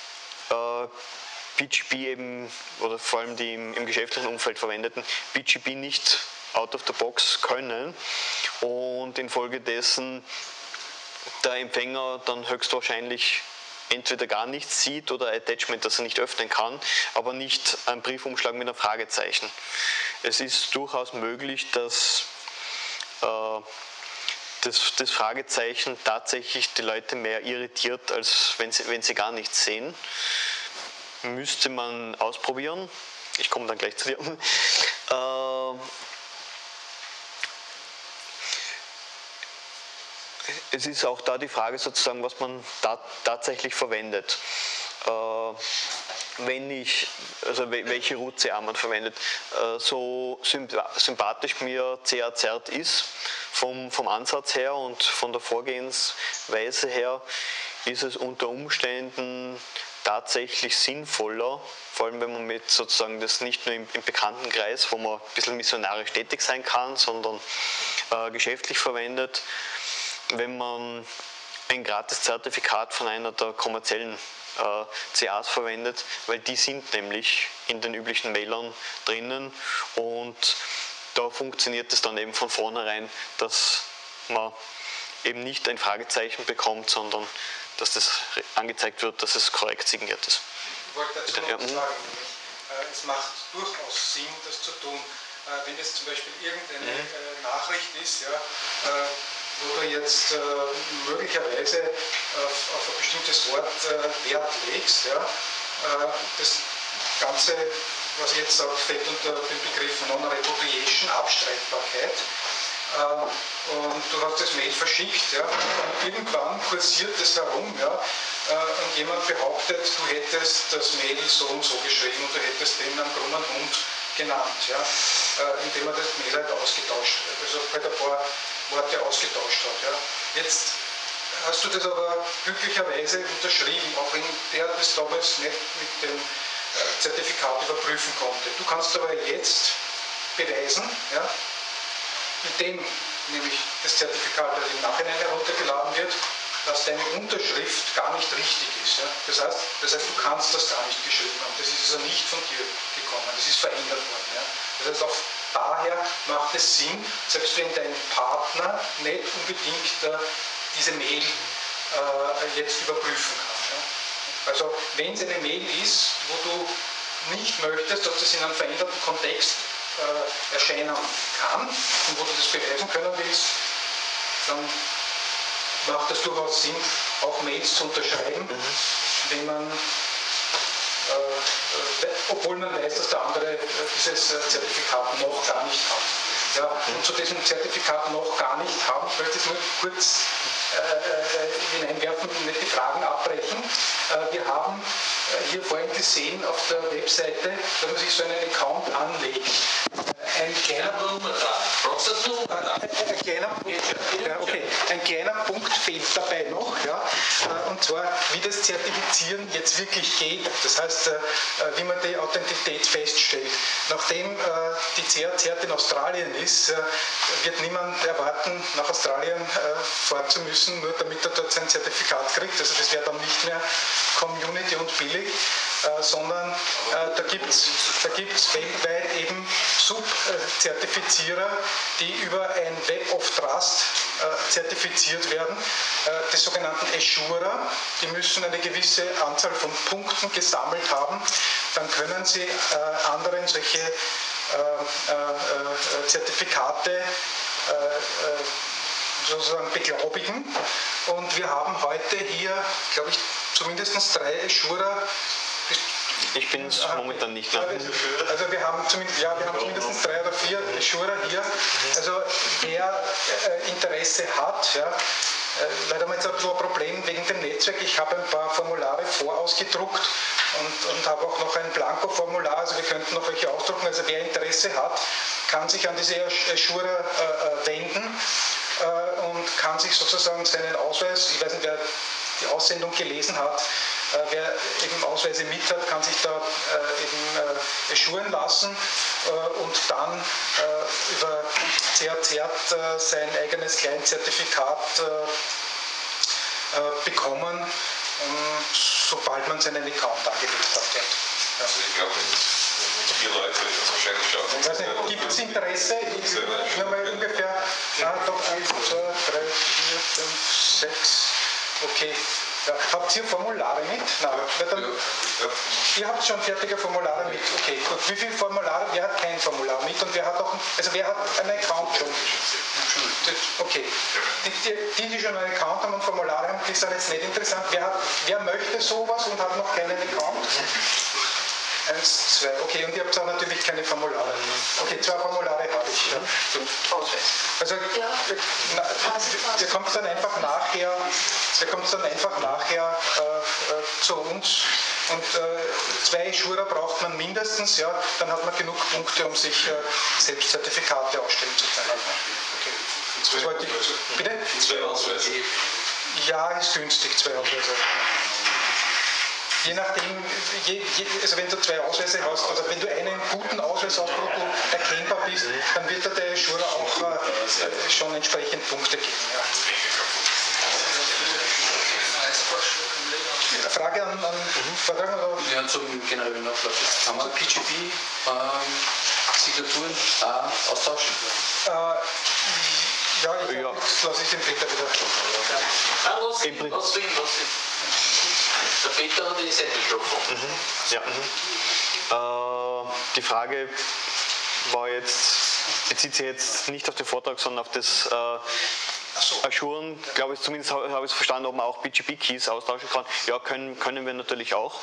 Speaker 1: PGP eben, oder vor allem die im geschäftlichen Umfeld verwendeten, PGP nicht out of the box können und infolgedessen der Empfänger dann höchstwahrscheinlich entweder gar nichts sieht oder ein Attachment, das er nicht öffnen kann, aber nicht einen Briefumschlag mit einem Fragezeichen. Es ist durchaus möglich, dass das Fragezeichen tatsächlich die Leute mehr irritiert, als wenn sie gar nichts sehen. Müsste man ausprobieren. Ich komme dann gleich zu dir. Es ist auch da die Frage sozusagen, was man tatsächlich verwendet. Welche Root-CA man verwendet. So sympathisch mir CA-Cert ist, vom Ansatz her und von der Vorgehensweise her, ist es unter Umständen tatsächlich sinnvoller, vor allem wenn man mit sozusagen das nicht nur im Bekanntenkreis, wo man ein bisschen missionarisch tätig sein kann, sondern geschäftlich verwendet, wenn man ein Gratis-Zertifikat von einer der kommerziellen CAs verwendet, weil die sind nämlich in den üblichen Mailern drinnen und da funktioniert es dann eben von vornherein, dass man eben nicht ein Fragezeichen bekommt, sondern dass das angezeigt wird, dass es korrekt signiert ist.
Speaker 3: Ich wollte dazu noch sagen, es macht durchaus Sinn, das zu tun. Wenn das zum Beispiel irgendeine Nachricht ist, ja, wo du jetzt möglicherweise auf ein bestimmtes Wort Wert legst, ja, das Ganze, was ich jetzt sage, fällt unter den Begriff Non-Repudiation, Abstreitbarkeit. Und du hast das Mail verschickt, ja, und irgendwann kursiert es herum, ja, und jemand behauptet, du hättest das Mail so und so geschrieben und du hättest den einen krummen Hund genannt, ja, indem er das Mail halt ausgetauscht hat, also halt ein paar Worte ausgetauscht hat. Ja. Jetzt hast du das aber glücklicherweise unterschrieben, auch wenn der das damals nicht mit dem Zertifikat überprüfen konnte. Du kannst aber jetzt beweisen, ja, indem nämlich das Zertifikat, das im Nachhinein heruntergeladen wird, dass deine Unterschrift gar nicht richtig ist. Ja? Das heißt, du kannst das gar nicht geschrieben haben. Das ist also nicht von dir gekommen, das ist verändert worden. Ja? Das heißt, auch daher macht es Sinn, selbst wenn dein Partner nicht unbedingt diese Mail jetzt überprüfen kann. Ja? Also wenn es eine Mail ist, wo du nicht möchtest, dass das in einem veränderten Kontext erscheinen kann und wo du das beweisen können willst, dann macht es durchaus Sinn, auch Mails zu unterschreiben, wenn man, obwohl man weiß, dass der andere dieses Zertifikat noch gar nicht hat. Ja, und zu diesem Zertifikat noch gar nicht haben, ich möchte es nur kurz hineinwerfen und nicht die Fragen abbrechen. Wir haben hier vorhin gesehen auf der Webseite, dass man sich so einen Account anlegt. Ein kleiner Punkt fehlt dabei noch, ja, und zwar wie das Zertifizieren jetzt wirklich geht. Das heißt, wie man die Authentität feststellt. Nachdem die CA-Zert in Australien ist, wird niemand erwarten, nach Australien fahren zu müssen, nur damit er dort sein Zertifikat kriegt. Also das wäre dann nicht mehr Community und billig, sondern da gibt es weltweit eben Subzertifizierer, die über ein Web of Trust zertifiziert werden, die sogenannten Assurer. Die müssen eine gewisse Anzahl von Punkten gesammelt haben. Dann können sie anderen solche Zertifikate sozusagen beglaubigen. Und wir haben heute hier, glaube ich, zumindest 3 Assurer.
Speaker 1: Ich bin es momentan nicht. Ne?
Speaker 3: Also wir haben zumindest 3 oder 4 Assurer hier. Also wer Interesse hat, ja, leider haben wir jetzt ein bisschen ein Problem wegen dem Netzwerk. Ich habe ein paar Formulare vorausgedruckt und habe auch noch ein Blanko-Formular, also wir könnten noch welche ausdrucken. Also wer Interesse hat, kann sich an diese Assurer wenden und kann sich sozusagen seinen Ausweis, ich weiß nicht, wer die Aussendung gelesen hat, wer eben Ausweise mit hat, kann sich da eben assuren lassen und dann über CA-Zert sein eigenes Kleinzertifikat bekommen, sobald man seinen Account angelegt hat. Ja.
Speaker 6: Also ich glaube, 4 Leute wird das wahrscheinlich schaffen.
Speaker 3: Ich weiß nicht, gibt es Interesse? Nur mal ungefähr 1, 2, 3, 4, 5, 6. Okay. Ja, habt ihr Formulare mit? Nein, ihr habt schon fertige Formulare mit. Okay, gut. Wie viele Formulare? Wer hat kein Formular mit und wer hat auch, also wer hat einen Account schon? Okay. Die schon einen Account haben und Formulare haben, die sind jetzt nicht interessant. Wer möchte sowas und hat noch keinen Account? 1, 2, okay, und ihr habt auch natürlich keine Formulare. Okay, 2 Formulare habe ich. Ja. Also ihr kommt dann einfach nachher, zu uns und 2 Assurer braucht man mindestens, ja, dann hat man genug Punkte, um sich selbst Zertifikate ausstellen zu können. Okay. Das wollte ich, bitte?
Speaker 6: 2 Ausweise.
Speaker 3: Ja, ist günstig, 2 Ausweise. Je nachdem, also wenn du 2 Ausweise hast, oder wenn du einen guten Ausweis hast, wo du erkennbar bist, dann wird dir der Assurer auch schon entsprechend Punkte geben. Ja. Frage an Vortrag?
Speaker 10: Ja, zum generellen Ablauf. Kann man PGP-Signaturen austauschen?
Speaker 3: Ja, lasse ich den Peter wieder.
Speaker 7: Lass ihn. Der Peter hat das Mikrofon.
Speaker 1: Ja. Die Frage war jetzt, bezieht sich jetzt nicht auf den Vortrag, sondern auf das Assuren, glaube ich, zumindest habe ich es verstanden, ob man auch PGP-Keys austauschen kann. Ja, können wir natürlich auch.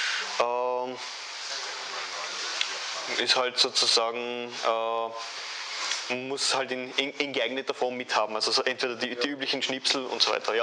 Speaker 1: Ist halt sozusagen, man muss halt in geeigneter Form mithaben, also so entweder die üblichen Schnipsel und so weiter. Ja?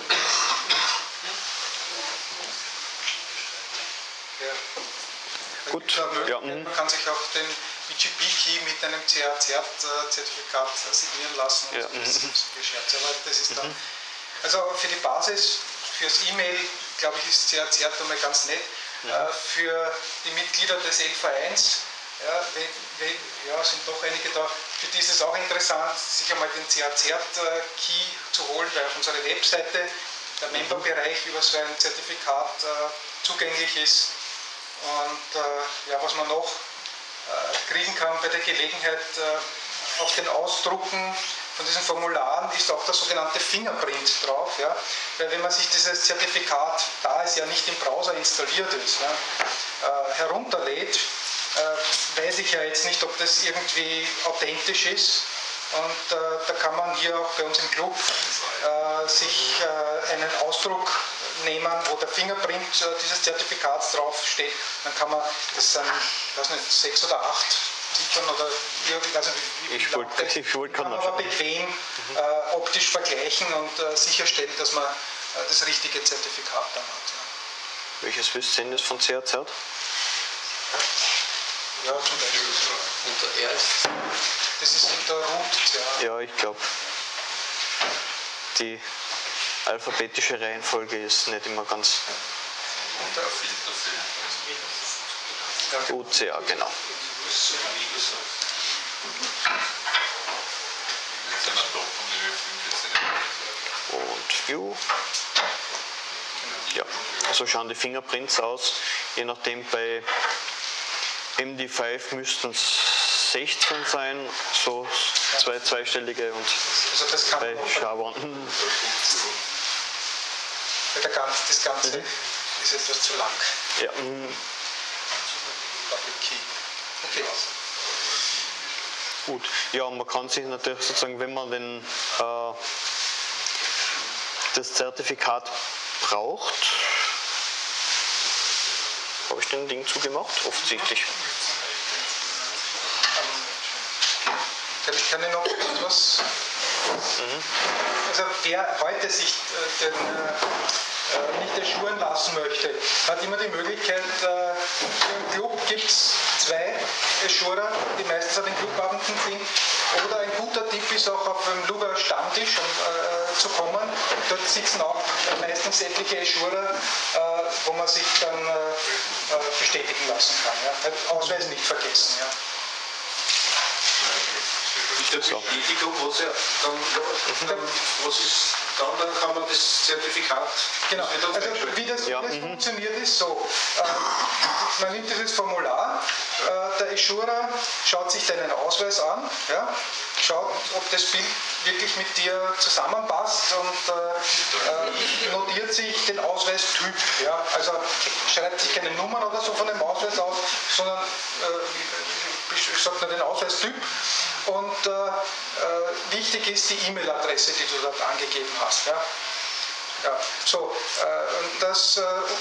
Speaker 1: Gut. Ja,
Speaker 3: man kann sich auch den PGP-Key mit einem CA-Zert-Zertifikat signieren lassen.
Speaker 1: Ja.
Speaker 3: Das ist Scherz, aber das ist dann. Also für die Basis, fürs E-Mail, glaube ich, ist CA-Zert einmal ganz nett. Für die Mitglieder des LV1, sind doch einige da, für die ist es auch interessant, sich einmal den CA-Zert-Key zu holen, weil auf unserer Webseite der Memberbereich über so ein Zertifikat zugänglich ist. Und ja, was man noch kriegen kann bei der Gelegenheit, auf den Ausdrucken von diesen Formularen ist auch der sogenannte Fingerprint drauf. Ja? Weil wenn man sich dieses Zertifikat, da es ja nicht im Browser installiert ist, ja, herunterlädt, weiß ich ja jetzt nicht, ob das irgendwie authentisch ist. Und da kann man hier auch bei uns im Club sich einen Ausdruck nehmen, wo der Fingerprint dieses Zertifikats draufsteht. Dann kann man, das sind, ich weiß nicht, 6 oder 8 Ziffern oder ich weiß nicht, wie viel kann man aber bequem optisch vergleichen und sicherstellen, dass man das richtige Zertifikat dann hat. Ja.
Speaker 1: Welches System ist von CAZ?
Speaker 3: Ja, zum Beispiel.
Speaker 10: Unter R ist.
Speaker 3: Das ist unter Root.
Speaker 1: Ja, ich glaube, die alphabetische Reihenfolge ist nicht immer ganz. OCA, genau. Und View. Ja, so schauen die Fingerprints aus. Je nachdem, bei MD5 müssten es 16 sein, so zweistellige, und
Speaker 3: also das kann
Speaker 1: bei SHA-1.
Speaker 3: Das Ganze ist etwas zu lang.
Speaker 1: Ja.
Speaker 3: Public Key. Okay.
Speaker 1: Gut, ja, und man kann sich natürlich sozusagen, wenn man das Zertifikat braucht, habe ich den Ding zugemacht? Offensichtlich.
Speaker 3: Kann ich noch etwas? Also wer heute sich nicht erschuren lassen möchte, hat immer die Möglichkeit, im Club gibt es 2 Erschurer, die meistens an den Clubabenden sind. Oder ein guter Tipp ist auch auf dem Luga Stammtisch zu kommen. Dort sitzen auch meistens etliche Erschurer, wo man sich dann bestätigen lassen kann. Ja. Ausweis nicht vergessen. Ja.
Speaker 9: Mit der Bestätigung, was ist dann kann man das Zertifikat.
Speaker 3: Genau, also wie das funktioniert ist so, man nimmt dieses Formular, der Escherer schaut sich deinen Ausweis an, ja, schaut, ob das Bild wirklich mit dir zusammenpasst und notiert sich den Ausweistyp. Ja, also schreibt sich keine Nummern oder so von dem Ausweis aus, sondern sagt nur den Ausweistyp. Und wichtig ist die E-Mail-Adresse, die du dort angegeben hast. Ja? Ja, so, und das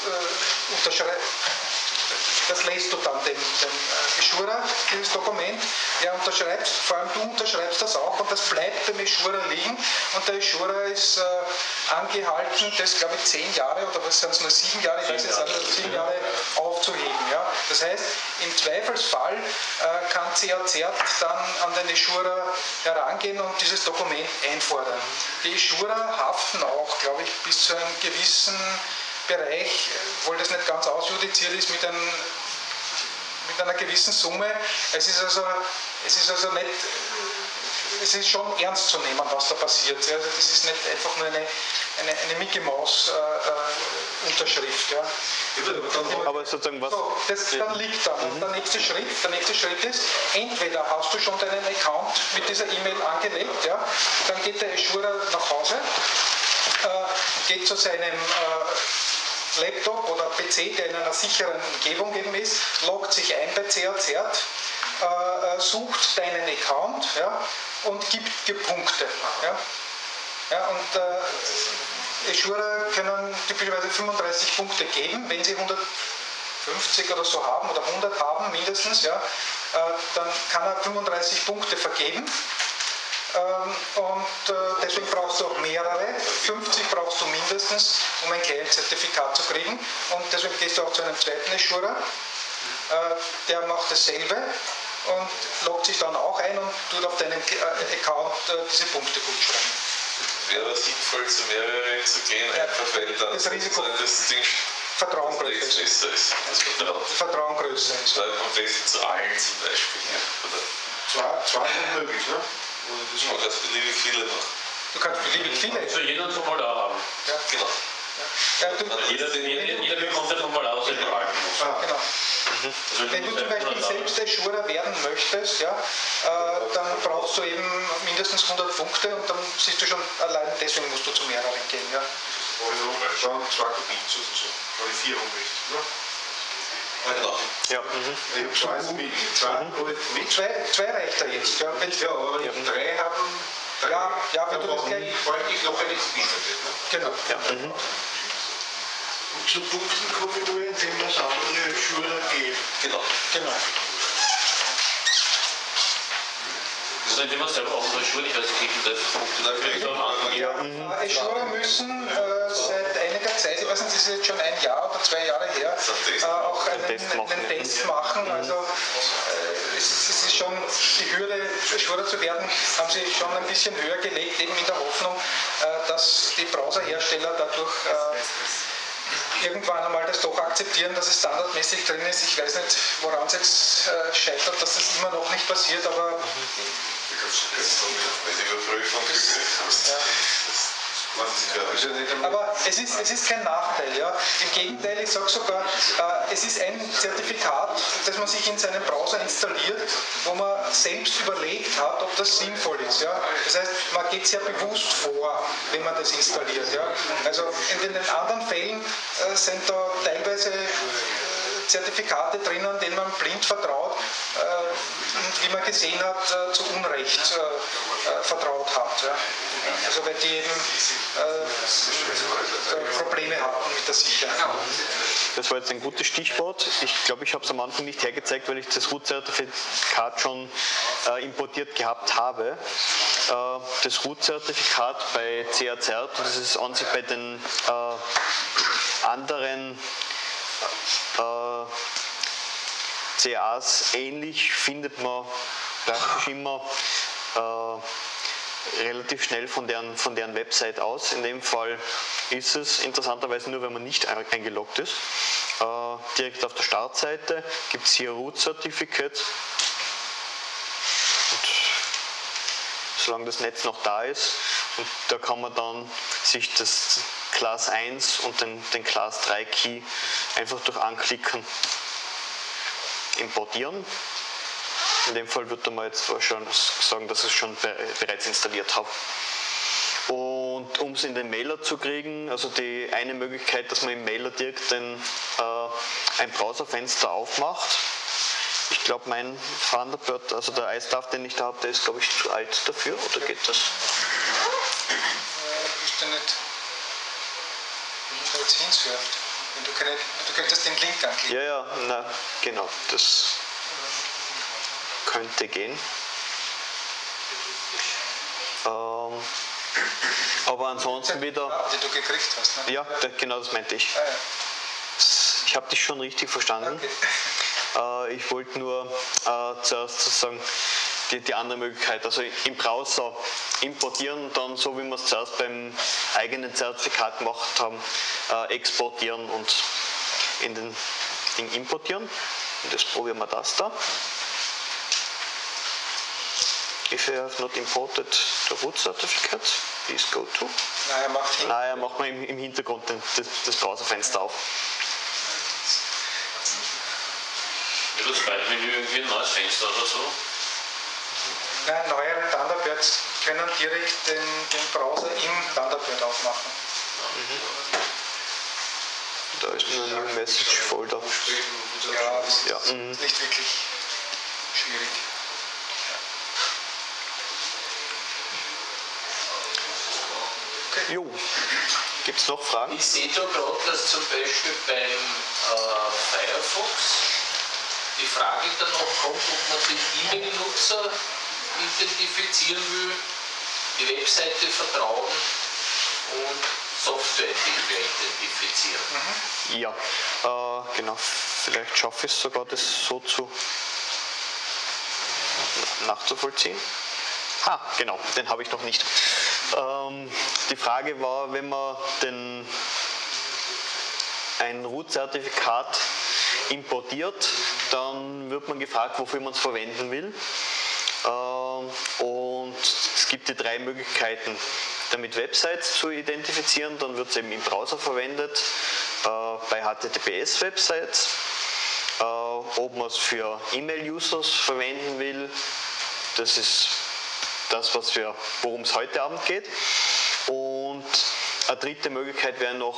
Speaker 3: lässt du dann dem Escherer, dieses Dokument. Er unterschreibt, vor allem du unterschreibst das auch, und das bleibt beim Escherer liegen. Und der Escherer ist angehalten, das glaube ich 10 Jahre oder was sind es nur 7 Jahre, ich weiß jetzt nicht, 7 Jahre aufzuheben. Ja? Das heißt, im Zweifelsfall kann CAZ dann an den Escherer herangehen und dieses Dokument einfordern. Die Escherer haften auch, glaube ich, bis zu einem gewissen Bereich, obwohl das nicht ganz ausjudiziert ist, mit einer gewissen Summe. Es ist also nicht, es ist schon ernst zu nehmen, was da passiert. Also das ist nicht einfach nur eine Mickey Maus Unterschrift. Ja.
Speaker 1: Aber sozusagen was.
Speaker 3: So, das dann liegt dann. Und der nächste Schritt ist, entweder hast du schon deinen Account mit dieser E-Mail angelegt, ja, dann geht der Escherer nach Hause, geht zu seinem Laptop oder PC, der in einer sicheren Umgebung eben ist, loggt sich ein bei CAZ, sucht deinen Account, ja, und gibt dir Punkte. Ja. Ja, und Escherer können typischerweise 35 Punkte geben, wenn sie 150 oder so haben oder 100 haben mindestens, ja, dann kann er 35 Punkte vergeben. Und deswegen brauchst du auch mehrere, 50 brauchst du mindestens, um ein Client-Zertifikat zu kriegen. Und deswegen gehst du auch zu einem zweiten Escherer, der macht dasselbe und loggt sich dann auch ein und tut auf deinen Account diese Punkte gut schreiben.
Speaker 6: Wäre aber sinnvoll, zu mehreren zu gehen, einfach weil dann
Speaker 3: das Risiko
Speaker 6: das Ding
Speaker 3: Vertrauen größer ist. Vertrauen größer ist.
Speaker 6: Weil am besten zu allen zum Beispiel. Oder
Speaker 9: Zwei sind möglich, ne?
Speaker 6: man kann es beliebig viele machen.
Speaker 3: Du kannst beliebig viele.
Speaker 11: Also jeder ein Formular haben.
Speaker 3: Ja.
Speaker 10: Genau.
Speaker 3: Ja,
Speaker 11: Jeder bekommt ein Formular, das er behalten muss.
Speaker 3: genau.
Speaker 11: Also
Speaker 3: Wenn du zum Beispiel selbst Assurer werden möchtest, ja, dann brauchst du eben mindestens 100 Punkte und dann siehst du schon, allein deswegen musst du zu mehreren gehen. Ja.
Speaker 9: Schon zwei Kopien sozusagen. Qualifizierung richtig, oder?
Speaker 10: Genau.
Speaker 1: Ja.
Speaker 9: Ich habe
Speaker 3: Zwei reicht da jetzt. Ja, wenn,
Speaker 9: Ja, aber wenn ich drei haben,
Speaker 3: ja, wenn du das gleich.
Speaker 9: bräuchte ich noch eine Kopie.
Speaker 3: Genau.
Speaker 9: Und zu Punkten komme ich nur, indem das andere Schüler geht.
Speaker 10: Genau.
Speaker 3: Genau.
Speaker 11: Also indem man selber auch unsere Schule, ich weiß nicht, wie das Punkte dafür am Anfang.
Speaker 3: Ja, Assurer müssen seit einiger Zeit, ich weiß nicht, das ist jetzt schon 1 Jahr oder 2 Jahre her, auch einen Test machen. Also es ist schon die Hürde, Assurer zu werden, haben sie schon ein bisschen höher gelegt, eben in der Hoffnung, dass die Browserhersteller dadurch irgendwann einmal das doch akzeptieren, dass es standardmäßig drin ist. Ich weiß nicht, woran es jetzt scheitert, dass das immer noch nicht passiert, aber aber es ist kein Nachteil. Ja. Im Gegenteil, ich sage sogar, es ist ein Zertifikat, das man sich in seinem Browser installiert, wo man selbst überlegt hat, ob das sinnvoll ist. Ja. Das heißt, man geht sehr bewusst vor, wenn man das installiert. Ja. Also in den anderen Fällen sind da teilweise Zertifikate drinnen, denen man blind vertraut und wie man gesehen hat, zu Unrecht vertraut hat. Ja. Also weil die eben Probleme hatten mit der Sicherheit.
Speaker 1: Das war jetzt ein gutes Stichwort. Ich glaube, ich habe es am Anfang nicht hergezeigt, weil ich das Root-Zertifikat schon importiert gehabt habe. Das Root-Zertifikat bei CACert, das ist an sich bei den anderen CAs ähnlich, findet man praktisch immer relativ schnell von deren Website aus. In dem Fall ist es interessanterweise nur, wenn man nicht eingeloggt ist. Direkt auf der Startseite gibt es hier Root Certificate. Und solange das Netz noch da ist, und da kann man dann sich das Class 1 und den Class 3 Key einfach durch Anklicken importieren. In dem Fall würde man jetzt schon sagen, dass ich es schon bereits installiert habe. Und um es in den Mailer zu kriegen, also die eine Möglichkeit, dass man im Mailer direkt ein Browserfenster aufmacht. Ich glaube, mein Thunderbird, also der iStuff, den ich da habe, der ist, glaube ich, zu alt dafür, oder geht das?
Speaker 3: Ich wüsste nicht, wie man da jetzt hinsurft. Du könntest den Link anklicken.
Speaker 1: Ja, na, genau, das könnte gehen. Aber ansonsten wieder...
Speaker 3: Die du gekriegt hast, ne?
Speaker 1: Ja, genau das meinte ich.
Speaker 3: Ah, ja.
Speaker 1: Ich habe dich schon richtig verstanden.
Speaker 3: Okay.
Speaker 1: Ich wollte nur zuerst sozusagen die andere Möglichkeit, also im Browser importieren, dann so wie wir es zuerst beim eigenen Zertifikat gemacht haben, exportieren und in den Ding importieren. Und jetzt probieren wir das da. If you have not imported the root certificate, please go to. Naja, macht man im Hintergrund das Browserfenster auf.
Speaker 11: Wird das Menü irgendwie ein neues Fenster oder so?
Speaker 3: Nein, neuere Thunderbirds können direkt den Browser im Thunderbird aufmachen.
Speaker 1: Da ist nur ein New Message Folder.
Speaker 3: Ja, das ist nicht wirklich schwierig.
Speaker 1: Jo, gibt es noch Fragen?
Speaker 7: Ich sehe da gerade, dass zum Beispiel beim Firefox die Frage danach kommt, ob man den E-Mail-Nutzer identifizieren will, die Webseite vertrauen und Software identifizieren.
Speaker 1: Ja, genau. Vielleicht schaffe ich es sogar, das so nachzuvollziehen. Genau, den habe ich noch nicht. Die Frage war, wenn man ein Root-Zertifikat importiert, dann wird man gefragt, wofür man es verwenden will. Und es gibt die 3 Möglichkeiten damit Websites zu identifizieren, dann wird es eben im Browser verwendet, bei HTTPS-Websites. Ob man es für E-Mail-Users verwenden will, das ist das, worum es heute Abend geht. Und eine dritte Möglichkeit wäre noch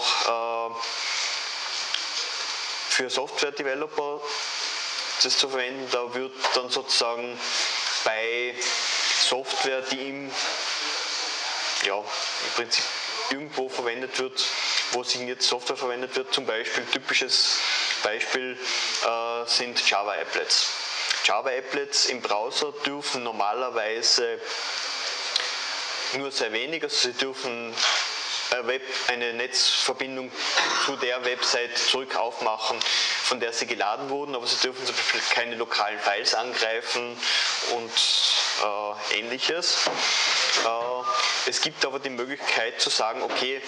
Speaker 1: für Software-Developer das zu verwenden. Da wird dann sozusagen bei Software, die im Prinzip irgendwo verwendet wird, wo signierte Software verwendet wird, zum Beispiel, typisches Beispiel sind Java-Applets. Java-Applets im Browser dürfen normalerweise nur sehr wenig, also sie dürfen eine Netzverbindung zu der Website zurück aufmachen, von der sie geladen wurden, aber sie dürfen zum Beispiel keine lokalen Files angreifen und ähnliches. Es gibt aber die Möglichkeit zu sagen, okay,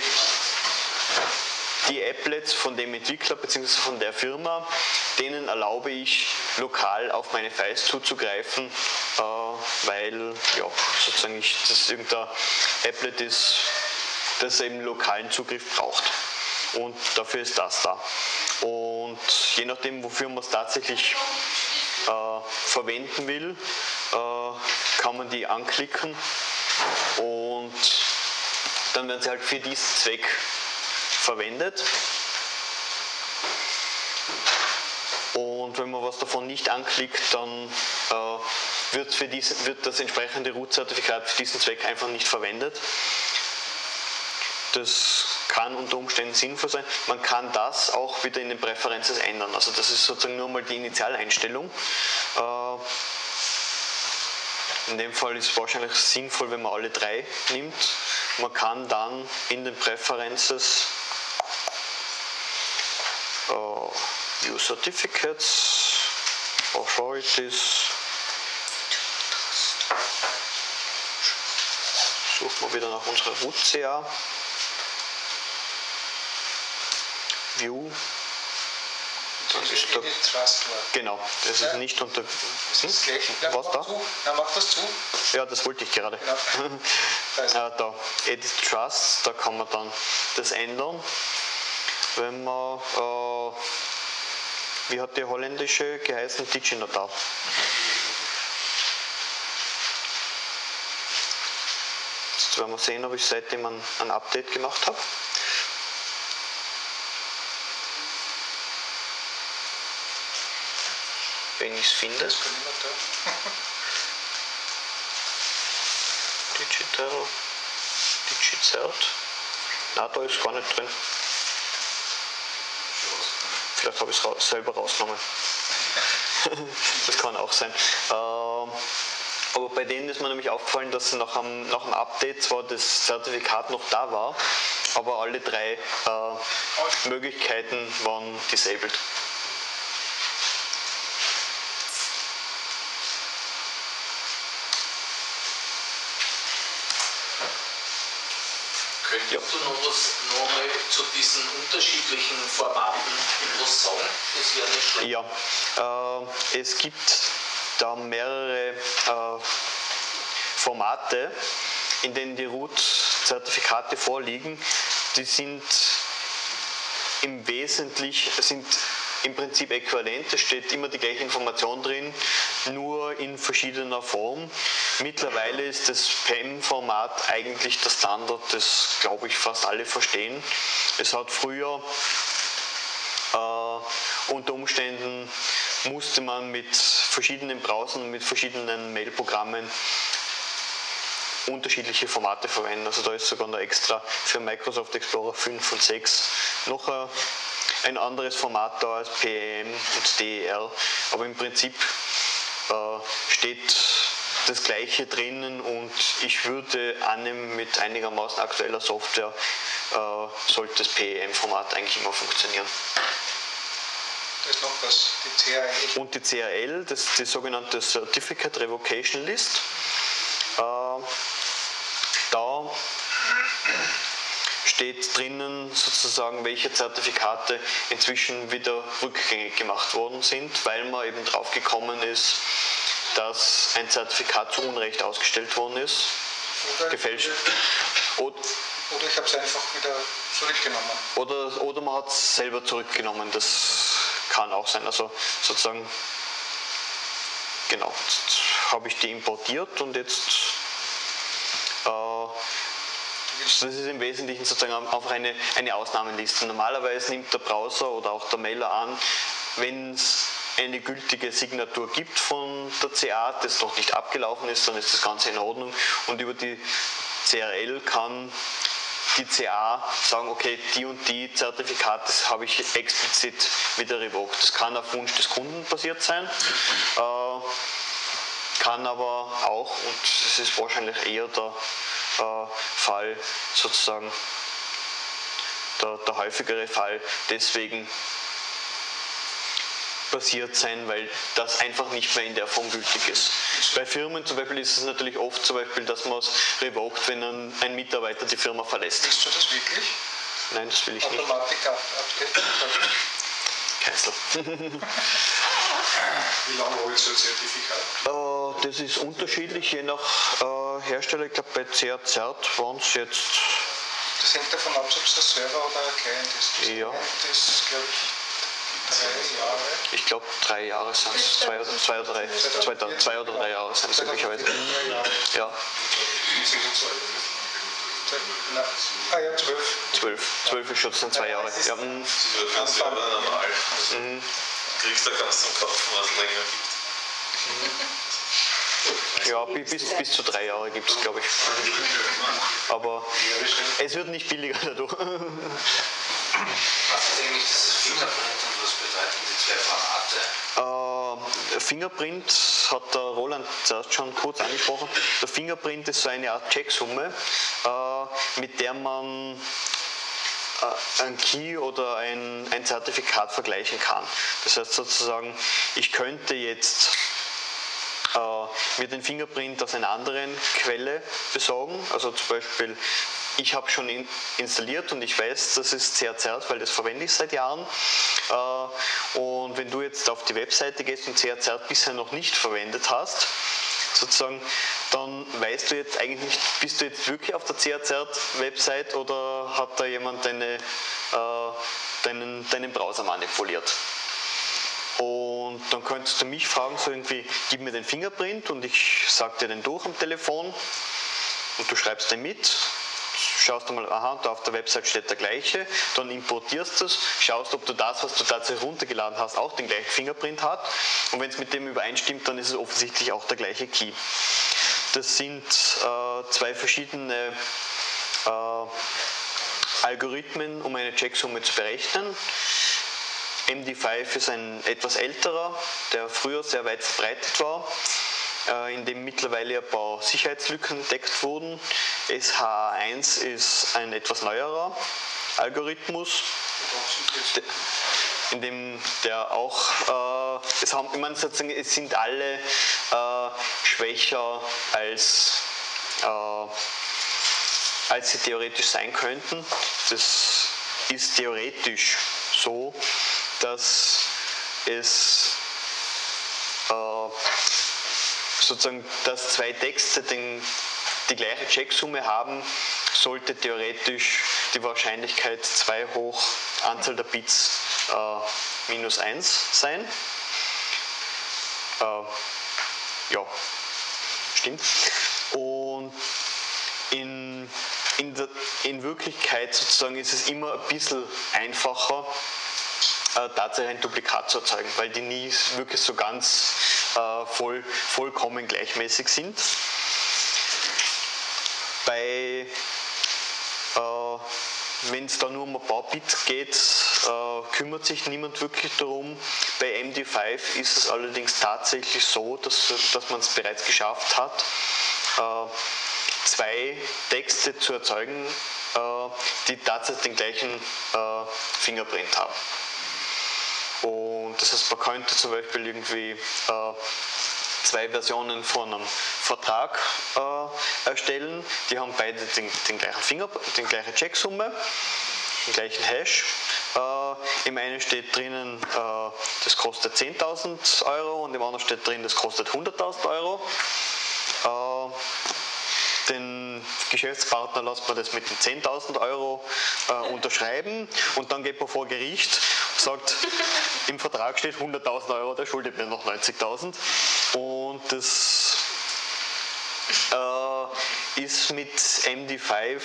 Speaker 1: die Applets von dem Entwickler bzw. von der Firma, denen erlaube ich lokal auf meine Files zuzugreifen, weil sozusagen das irgendein Applet ist, das eben lokalen Zugriff braucht. Und dafür ist das da. Und je nachdem, wofür man es tatsächlich verwenden will, kann man die anklicken und dann werden sie halt für diesen Zweck verwendet. Und wenn man was davon nicht anklickt, dann wird das entsprechende Root-Zertifikat für diesen Zweck einfach nicht verwendet. Das kann unter Umständen sinnvoll sein. Man kann das auch wieder in den Preferences ändern. Also das ist sozusagen nur mal die Initialeinstellung. In dem Fall ist es wahrscheinlich sinnvoll, wenn man alle drei nimmt. Man kann dann in den Preferences View Certificates, Authorities, suchen wir wieder nach unserer Root-CA, View, dann ist da, genau, das ist nicht unter, was da?
Speaker 3: Ja, mach das zu.
Speaker 1: Ja, das wollte ich gerade.
Speaker 3: Ja.
Speaker 1: Da, Edit Trust, da kann man dann das ändern. Wenn man, wie hat die holländische geheißen? Diginata. Jetzt werden wir sehen, ob ich seitdem ein Update gemacht habe. Wenn ich es finde. Digicert. Na, da ist gar nicht drin. Vielleicht habe ich es selber rausgenommen. Das kann auch sein. Aber bei denen ist mir nämlich aufgefallen, dass nach dem Update zwar das Zertifikat noch da war, aber alle drei Möglichkeiten waren disabled.
Speaker 7: Könntest du noch mal zu diesen unterschiedlichen Formaten etwas sagen? Das wäre nicht schlecht.
Speaker 1: Ja, es gibt da mehrere Formate, in denen die Root-Zertifikate vorliegen. Die sind im Prinzip äquivalent, es steht immer die gleiche Information drin, nur in verschiedener Form. Mittlerweile ist das PEM-Format eigentlich der Standard, das glaube ich fast alle verstehen. Es hat früher unter Umständen musste man mit verschiedenen Browsern, mit verschiedenen Mailprogrammen unterschiedliche Formate verwenden. Also da ist sogar noch extra für Microsoft Explorer 5 und 6 noch ein anderes Format da als PEM und DER. Aber im Prinzip steht das Gleiche drinnen und ich würde annehmen, mit einigermaßen aktueller Software sollte das PEM-Format eigentlich immer funktionieren.
Speaker 3: Da ist noch die CRL.
Speaker 1: Und die CRL, das ist die sogenannte Certificate Revocation List. Da steht drinnen sozusagen, welche Zertifikate inzwischen wieder rückgängig gemacht worden sind, weil man eben drauf gekommen ist, dass ein Zertifikat zu Unrecht ausgestellt worden ist. gefälscht.
Speaker 3: Oder ich habe es einfach wieder zurückgenommen.
Speaker 1: Oder man hat es selber zurückgenommen, das kann auch sein. Also sozusagen, genau, jetzt habe ich die importiert und jetzt, das ist im Wesentlichen sozusagen einfach eine Ausnahmenliste. Normalerweise nimmt der Browser oder auch der Mailer an, wenn es eine gültige Signatur gibt von der CA, das noch nicht abgelaufen ist, dann ist das Ganze in Ordnung und über die CRL kann die CA sagen, okay, die und die Zertifikate habe ich explizit wieder revoked. Das kann auf Wunsch des Kunden passiert sein, kann aber auch, und das ist wahrscheinlich eher der Fall, sozusagen der häufigere Fall, deswegen passiert sein, weil das einfach nicht mehr in der Form gültig ist. Bei Firmen zum Beispiel ist es natürlich oft zum Beispiel, dass man es revoked, wenn ein Mitarbeiter die Firma verlässt.
Speaker 3: Willst du das wirklich?
Speaker 1: Nein, das will ich nicht.
Speaker 3: Automatik-Update?
Speaker 1: Cancel.
Speaker 9: Wie lange hält so ein Zertifikat?
Speaker 1: Das ist unterschiedlich, je nach Hersteller. Ich glaube bei CA-Cert waren es jetzt...
Speaker 3: Das hängt davon ab, ob es der Server oder ein Client ist. Das
Speaker 1: ja.
Speaker 3: Client ist, glaube ich, 3 Jahre.
Speaker 1: Ich glaube 3 Jahre sind es, 2 oder 3 Jahre sind es möglicherweise. Ja.
Speaker 3: Ah ja, 12.
Speaker 1: 12 ist schon, das sind 2 Jahre. Ja.
Speaker 6: Das ist halt für einen Server normal. Also, du kriegst da ganz zum Kaufen, was es länger gibt.
Speaker 1: Ja, bis zu 3 Jahre gibt es, glaube ich. Aber es wird nicht billiger dadurch.
Speaker 10: Was ist eigentlich dieses Fingerprint und was bedeuten die 2 Formate?
Speaker 1: Fingerprint hat der Roland zuerst schon kurz angesprochen. Der Fingerprint ist so eine Art Checksumme, mit der man ein Key oder ein Zertifikat vergleichen kann. Das heißt sozusagen, ich könnte jetzt mir den Fingerprint aus einer anderen Quelle besorgen. Also zum Beispiel, ich habe schon installiert und ich weiß, das ist CA-Cert, weil das verwende ich seit Jahren. Und wenn du jetzt auf die Webseite gehst und CA-Cert bisher noch nicht verwendet hast, sozusagen, dann weißt du jetzt eigentlich nicht, bist du jetzt wirklich auf der CA-Cert-Website oder hat da jemand deinen Browser manipuliert? Und dann könntest du mich fragen, so irgendwie, gib mir den Fingerprint und ich sag dir den durch am Telefon und du schreibst den mit, schaust du mal, aha, da auf der Website steht der gleiche, dann importierst du es, schaust, ob du das, was du tatsächlich runtergeladen hast, auch den gleichen Fingerprint hat und wenn es mit dem übereinstimmt, dann ist es offensichtlich auch der gleiche Key. Das sind 2 verschiedene Algorithmen, um eine Checksumme zu berechnen. MD5 ist ein etwas älterer, der früher sehr weit verbreitet war, in dem mittlerweile ein paar Sicherheitslücken entdeckt wurden. SHA1 ist ein etwas neuerer Algorithmus, in dem der auch, es sind alle schwächer als sie theoretisch sein könnten. Das ist theoretisch so, dass es sozusagen, dass 2 Texte die gleiche Checksumme haben, sollte theoretisch die Wahrscheinlichkeit 2 hoch Anzahl der Bits minus 1 sein. Ja, stimmt. Und in Wirklichkeit sozusagen ist es immer ein bisschen einfacher, tatsächlich ein Duplikat zu erzeugen, weil die nie wirklich so ganz vollkommen gleichmäßig sind. Wenn es da nur um ein paar Bit geht, kümmert sich niemand wirklich darum. Bei MD5 ist es allerdings tatsächlich so, dass man es bereits geschafft hat, 2 Texte zu erzeugen, die tatsächlich den gleichen Fingerprint haben. Und das heißt, man könnte zum Beispiel irgendwie 2 Versionen von einem Vertrag erstellen, die haben beide den gleiche Checksumme, den gleichen Hash. Im einen steht drinnen, das kostet 10.000 Euro und im anderen steht drin, das kostet 100.000 Euro. den Geschäftspartner lässt man das mit den 10.000 Euro unterschreiben und dann geht man vor Gericht, sagt, im Vertrag steht 100.000 Euro, der schuldet mir noch 90.000 und das ist mit MD5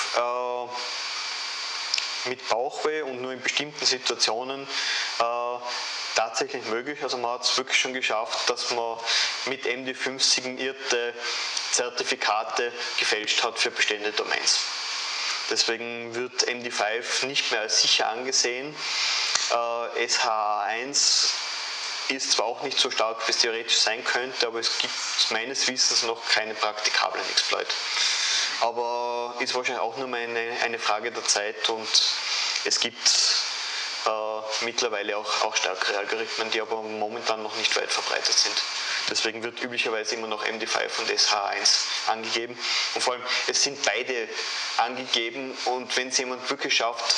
Speaker 1: mit Bauchweh und nur in bestimmten Situationen tatsächlich möglich. Also man hat es wirklich schon geschafft, dass man mit MD5 signierte Zertifikate gefälscht hat für bestehende Domains. Deswegen wird MD5 nicht mehr als sicher angesehen. SHA1 ist zwar auch nicht so stark, wie es theoretisch sein könnte, aber es gibt meines Wissens noch keine praktikablen Exploit. Aber ist wahrscheinlich auch nur mal eine Frage der Zeit und es gibt mittlerweile auch stärkere Algorithmen, die aber momentan noch nicht weit verbreitet sind. Deswegen wird üblicherweise immer noch MD5 und SHA1 angegeben. Und vor allem, es sind beide angegeben und wenn es jemand wirklich schafft,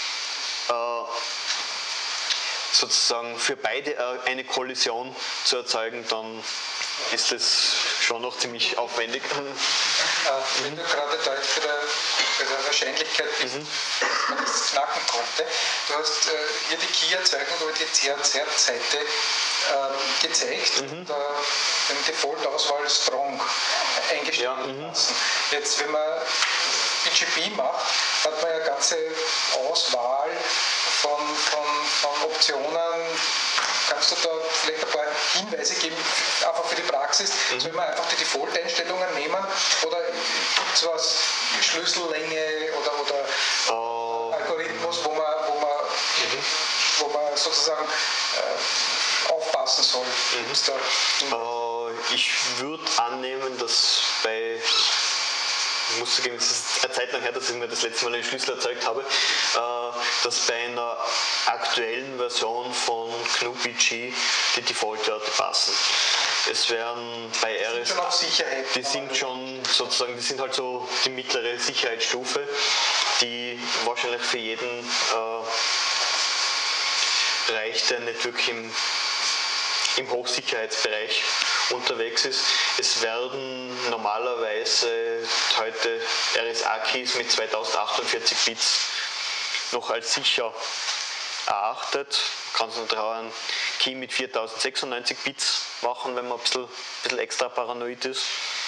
Speaker 1: sozusagen für beide eine Kollision zu erzeugen, dann ist das schon noch ziemlich aufwendig.
Speaker 3: Wenn du gerade da jetzt bei der Wahrscheinlichkeit bist, dass man das knacken konnte, du hast hier die Key-Erzeugung über die CRZ-Seite gezeigt und den Default-Auswahl Strong eingestellt lassen. Jetzt, wenn man PGP macht, hat man ja eine ganze Auswahl von Optionen. Kannst du da vielleicht ein paar Hinweise geben, einfach für die Praxis? Soll man einfach die Default-Einstellungen nehmen oder gibt es was, Schlüssellänge oder Algorithmus, wo man sozusagen aufpassen soll?
Speaker 1: Ich würde annehmen, dass ich muss zugeben, es ist eine Zeit lang her, dass ich mir das letzte Mal einen Schlüssel erzeugt habe, dass bei einer aktuellen Version von GNU-PG die Default-Werte passen. Es werden bei RSA, die sind halt so die mittlere Sicherheitsstufe, die wahrscheinlich für jeden reicht, der nicht wirklich im Hochsicherheitsbereich unterwegs ist. Es werden normalerweise heute RSA-Keys mit 2048 Bits noch als sicher erachtet. Man kann es noch einen Key mit 4096 Bits machen, wenn man ein bisschen extra paranoid ist.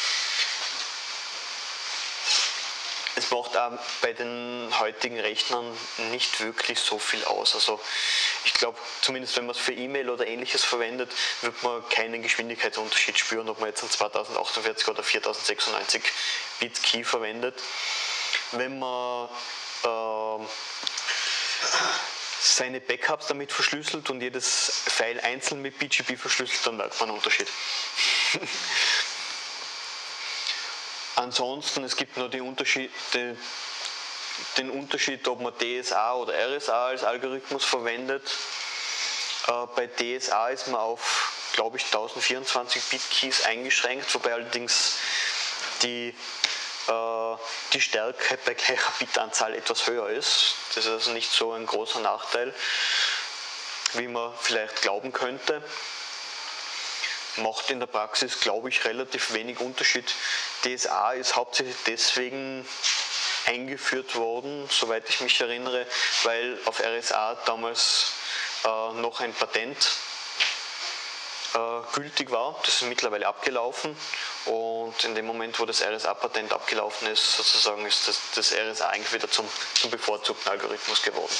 Speaker 1: Es macht auch bei den heutigen Rechnern nicht wirklich so viel aus. Also ich glaube, zumindest wenn man es für E-Mail oder ähnliches verwendet, wird man keinen Geschwindigkeitsunterschied spüren, ob man jetzt einen 2048 oder 4096 Bit Key verwendet. Wenn man seine Backups damit verschlüsselt und jedes File einzeln mit PGP verschlüsselt, dann merkt man einen Unterschied. Ansonsten, es gibt nur den Unterschied, ob man DSA oder RSA als Algorithmus verwendet. Bei DSA ist man auf, glaube ich, 1024 Bit-Keys eingeschränkt, wobei allerdings die Stärke bei gleicher Bitanzahl etwas höher ist. Das ist also nicht so ein großer Nachteil, wie man vielleicht glauben könnte. Macht in der Praxis, glaube ich, relativ wenig Unterschied. DSA ist hauptsächlich deswegen eingeführt worden, soweit ich mich erinnere, weil auf RSA damals noch ein Patent gültig war. Das ist mittlerweile abgelaufen und in dem Moment, wo das RSA-Patent abgelaufen ist, sozusagen ist das RSA eigentlich wieder zum bevorzugten Algorithmus geworden.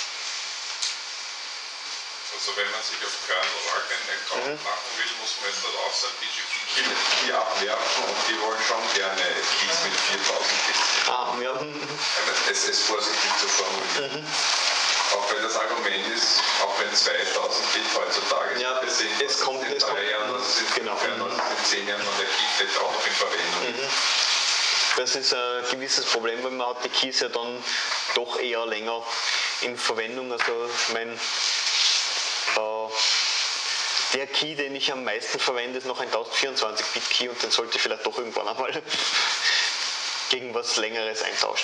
Speaker 6: Also wenn man sich auf Kernel Org einen Account machen will, muss man jetzt darauf sein, PGP abwerfen und die wollen schon gerne Keys mit 4000 Bits. Es ist vorsichtig zu formulieren. Auch weil das Argument ist, auch wenn 2000 Bit heutzutage sind, es kommt in 3 Jahren, das sind 5 Jahren, das sind 10 Jahren und der Key vielleicht auch noch in Verwendung.
Speaker 1: Das ist ein gewisses Problem, weil man hat die Keys ja dann doch eher länger in Verwendung. Also ich meine, der Key, den ich am meisten verwende, ist noch ein 1024-Bit-Key und den sollte ich vielleicht doch irgendwann einmal gegen was Längeres eintauschen.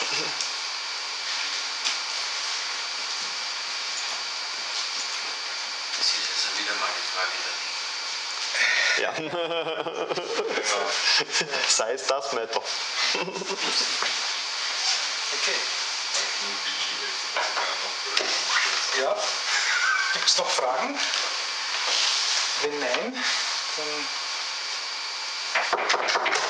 Speaker 10: Das ist also wieder mal die Frage
Speaker 1: Ja. Sei es das Meter.
Speaker 3: Okay. Ja, gibt es noch Fragen? Wenn nein, dann